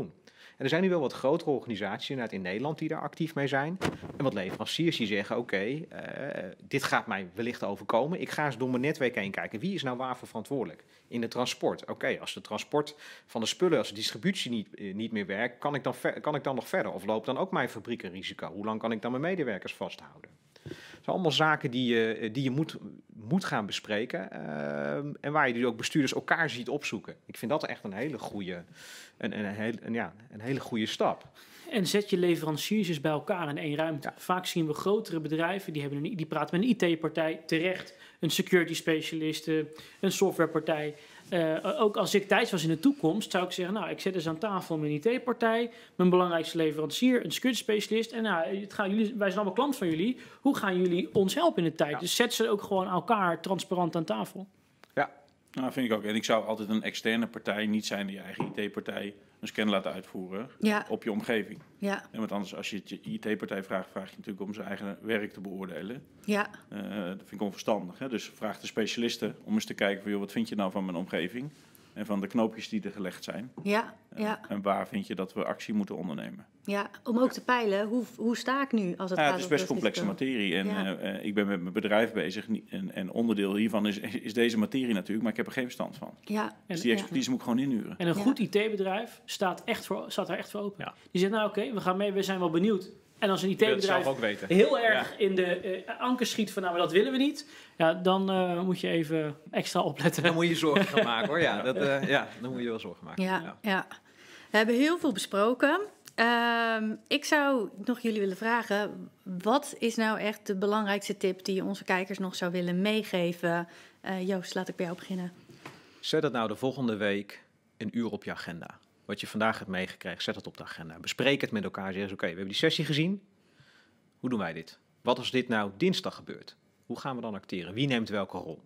En er zijn nu wel wat grotere organisaties inderdaad in Nederland die daar actief mee zijn. En wat leveranciers die zeggen, oké, okay, uh, dit gaat mij wellicht overkomen. Ik ga eens door mijn netwerk heen kijken. Wie is nou waarvoor verantwoordelijk? In de transport. Oké, okay, als de transport van de spullen, als de distributie niet, uh, niet meer werkt, kan ik, dan ver, kan ik dan nog verder? Of loopt dan ook mijn fabriek een risico? Hoe lang kan ik dan mijn medewerkers vasthouden? Dat zijn allemaal zaken die je, die je moet, moet gaan bespreken. Uh, en waar je dus ook bestuurders elkaar ziet opzoeken. Ik vind dat echt een hele goede, een, een, een, een, ja, een hele goede stap. En zet je leveranciers eens bij elkaar in één ruimte. Ja. Vaak zien we grotere bedrijven, die, hebben een, die praten met een I T-partij, terecht. Een security specialist, een softwarepartij. Uh, ook als ik thuis was in de toekomst, zou ik zeggen, nou, ik zet eens aan tafel mijn I T-partij, mijn belangrijkste leverancier, een security specialist. En nou, het gaan jullie, wij zijn allemaal klant van jullie. Hoe gaan jullie ons helpen in de tijd? Ja. Dus zet ze ook gewoon elkaar transparant aan tafel. Ja, nou, vind ik ook. En ik zou altijd een externe partij, niet zijn die je eigen I T-partij, een scan laten uitvoeren ja. op je omgeving. Ja. En want anders, als je het je I T-partij vraagt, vraag je natuurlijk om zijn eigen werk te beoordelen. Ja. Uh, dat vind ik onverstandig. Hè? Dus vraag de specialisten om eens te kijken van, joh, wat vind je nou van mijn omgeving? En van de knoopjes die er gelegd zijn. Ja, ja. Uh, en waar vind je dat we actie moeten ondernemen? Ja, om ook te peilen, hoe, hoe sta ik nu als het ja, gaat het is best complexe materie. En ja. uh, ik ben met mijn bedrijf bezig. En, en onderdeel hiervan is, is deze materie natuurlijk, maar ik heb er geen verstand van. Ja. Dus die expertise ja. moet ik gewoon inhuren. En een ja. goed I T-bedrijf staat, echt voor, staat daar echt voor open. Ja. Die zegt, nou oké, okay, we gaan mee, we zijn wel benieuwd. En als een I T-bedrijf heel erg ja. in de uh, anker schiet van, nou, maar dat willen we niet. Ja, dan uh, moet je even extra opletten. Dan moet je zorgen gaan maken, hoor. Ja, dat, uh, ja, dan moet je wel zorgen maken. Ja, ja. ja. We hebben heel veel besproken. Uh, ik zou nog jullie willen vragen, wat is nou echt de belangrijkste tip die je onze kijkers nog zou willen meegeven? Uh, Joost, laat ik bij jou beginnen. Zet het nou de volgende week een uur op je agenda. Wat je vandaag hebt meegekregen, zet het op de agenda. Bespreek het met elkaar. Zeg eens, oké, okay, we hebben die sessie gezien. Hoe doen wij dit? Wat als dit nou dinsdag gebeurt? Hoe gaan we dan acteren? Wie neemt welke rol?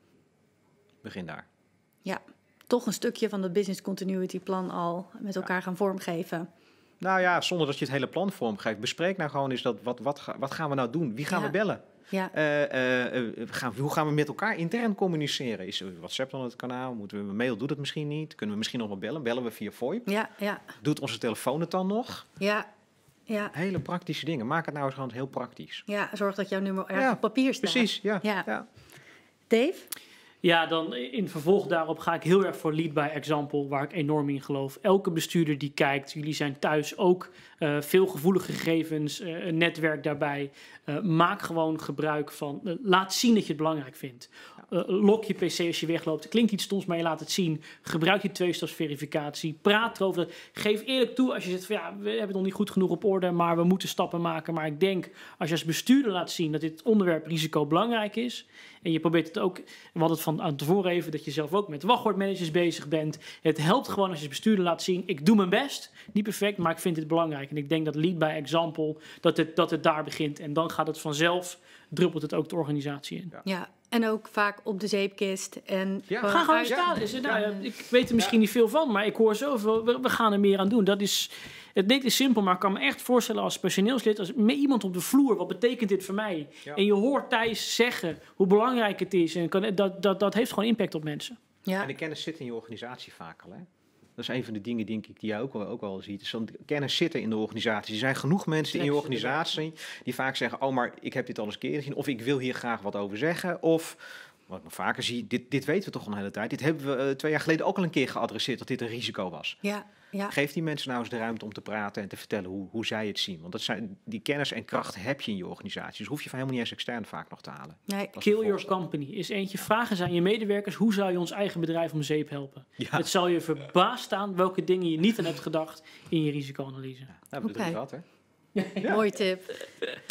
Begin daar. Ja, toch een stukje van het business continuity plan al met elkaar ja. gaan vormgeven. Nou ja, zonder dat je het hele plan vormgeeft. Bespreek nou gewoon eens, dat, wat, wat, wat gaan we nou doen? Wie gaan ja. we bellen? Ja. Uh, uh, uh, gaan, hoe gaan we met elkaar intern communiceren? Is WhatsApp dan het kanaal? Moeten we mail? Doet het misschien niet? Kunnen we misschien nog wel bellen? Bellen we via VoIP? Ja, ja. Doet onze telefoon het dan nog? Ja. Ja. Hele praktische dingen. Maak het nou eens gewoon heel praktisch. Ja, zorg dat jouw nummer erg ja, op papier staat. Precies, ja. ja. ja. Dave? Ja, dan in vervolg daarop ga ik heel erg voor lead by example, waar ik enorm in geloof. Elke bestuurder die kijkt, jullie zijn thuis ook uh, veel gevoelige gegevens, uh, een netwerk daarbij. Uh, maak gewoon gebruik van, uh, laat zien dat je het belangrijk vindt. Uh, lok je P C als je wegloopt. Het klinkt iets stoms, maar je laat het zien. Gebruik je tweestapsverificatie. Praat erover. Geef eerlijk toe als je zegt van ja, we hebben het nog niet goed genoeg op orde, maar we moeten stappen maken. Maar ik denk, als je als bestuurder laat zien dat dit onderwerp risico belangrijk is, en je probeert het ook, we hadden het van aan tevoren even, dat je zelf ook met wachtwoordmanagers bezig bent. Het helpt gewoon als je als bestuurder laat zien, ik doe mijn best. Niet perfect, maar ik vind het belangrijk. En ik denk dat lead by example, dat het, dat het daar begint. En dan gaat het vanzelf, druppelt het ook de organisatie in. Ja, ja. En ook vaak op de zeepkist. En ja. Ga gewoon staan. Ja. Nou, ja. Ik weet er misschien ja. niet veel van, maar ik hoor zoveel. We, we gaan er meer aan doen. Dat is, het klinkt is simpel, maar ik kan me echt voorstellen als personeelslid, als met iemand op de vloer, wat betekent dit voor mij? Ja. En je hoort Thijs zeggen hoe belangrijk het is. En kan, dat, dat, dat heeft gewoon impact op mensen. Ja. En de kennis zit in je organisatie vaak al, hè? Dat is een van de dingen, denk ik, die jij ook wel, ook wel ziet. Dus kennis zitten in de organisatie. Er zijn genoeg mensen in je organisatie die vaak zeggen, oh, maar ik heb dit al eens een keer gezien. Of ik wil hier graag wat over zeggen. Of, wat ik nog vaker zie, dit, dit weten we toch al een hele tijd. Dit hebben we uh, twee jaar geleden ook al een keer geadresseerd, dat dit een risico was. Ja, ja. Geef die mensen nou eens de ruimte om te praten en te vertellen hoe, hoe zij het zien. Want dat zijn, die kennis en kracht heb je in je organisatie. Dus hoef je van helemaal niet eens extern vaak nog te halen. Nee. Kill your company is eentje. Vragen zijn je medewerkers, hoe zou je ons eigen bedrijf om zeep helpen? Ja. Het zal je verbaasd staan welke dingen je niet aan hebt gedacht in je risicoanalyse. Ja, nou, dat okay. gehad, hè? Ja. Mooie tip.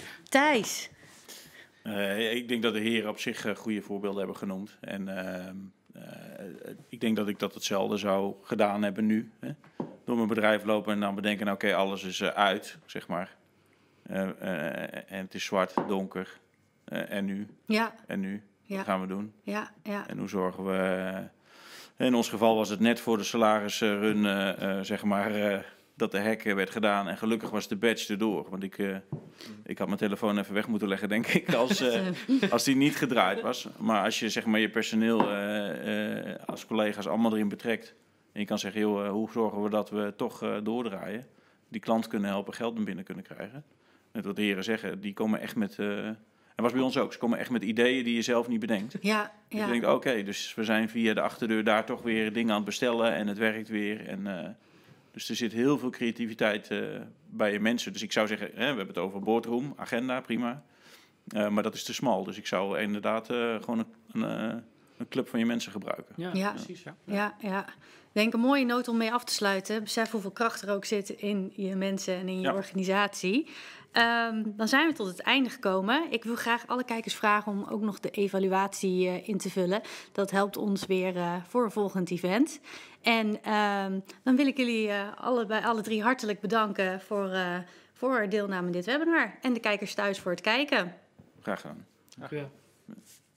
Thijs? Uh, ik denk dat de heren op zich uh, goede voorbeelden hebben genoemd. En uh, uh, ik denk dat ik dat hetzelfde zou gedaan hebben nu. Hè? Door mijn bedrijf lopen en dan bedenken, nou, oké, okay, alles is uh, uit, zeg maar. Uh, uh, en het is zwart, donker. Uh, en nu? Ja. En nu? Ja. Wat gaan we doen? Ja, ja. En hoe zorgen we... Uh, in ons geval was het net voor de salarisrun, uh, uh, zeg maar... Uh, dat de hack werd gedaan en gelukkig was de badge erdoor. Want ik, uh, ik had mijn telefoon even weg moeten leggen, denk ik, als, uh, als die niet gedraaid was. Maar als je zeg maar je personeel uh, uh, als collega's allemaal erin betrekt... En je kan zeggen, joh, uh, hoe zorgen we dat we toch uh, doordraaien? Die klant kunnen helpen, geld naar binnen kunnen krijgen. Net wat de heren zeggen, die komen echt met... Uh, en was bij ons ook, ze komen echt met ideeën die je zelf niet bedenkt. Ja, ja. Je denkt, oké, okay, dus we zijn via de achterdeur daar toch weer dingen aan het bestellen en het werkt weer. En, uh, dus er zit heel veel creativiteit uh, bij je mensen. Dus ik zou zeggen, hè, we hebben het over boardroom, agenda, prima. Uh, maar dat is te smal. Dus ik zou inderdaad uh, gewoon een, een, een club van je mensen gebruiken. Ja, ja. precies. Ja. Ja, ja. Ik denk een mooie noot om mee af te sluiten. Besef hoeveel kracht er ook zit in je mensen en in je ja. organisatie. Um, dan zijn we tot het einde gekomen. Ik wil graag alle kijkers vragen om ook nog de evaluatie uh, in te vullen. Dat helpt ons weer uh, voor een volgend event. En um, dan wil ik jullie uh, alle, alle drie hartelijk bedanken voor, uh, voor deelname aan dit webinar. En de kijkers thuis voor het kijken. Graag gedaan. Ja.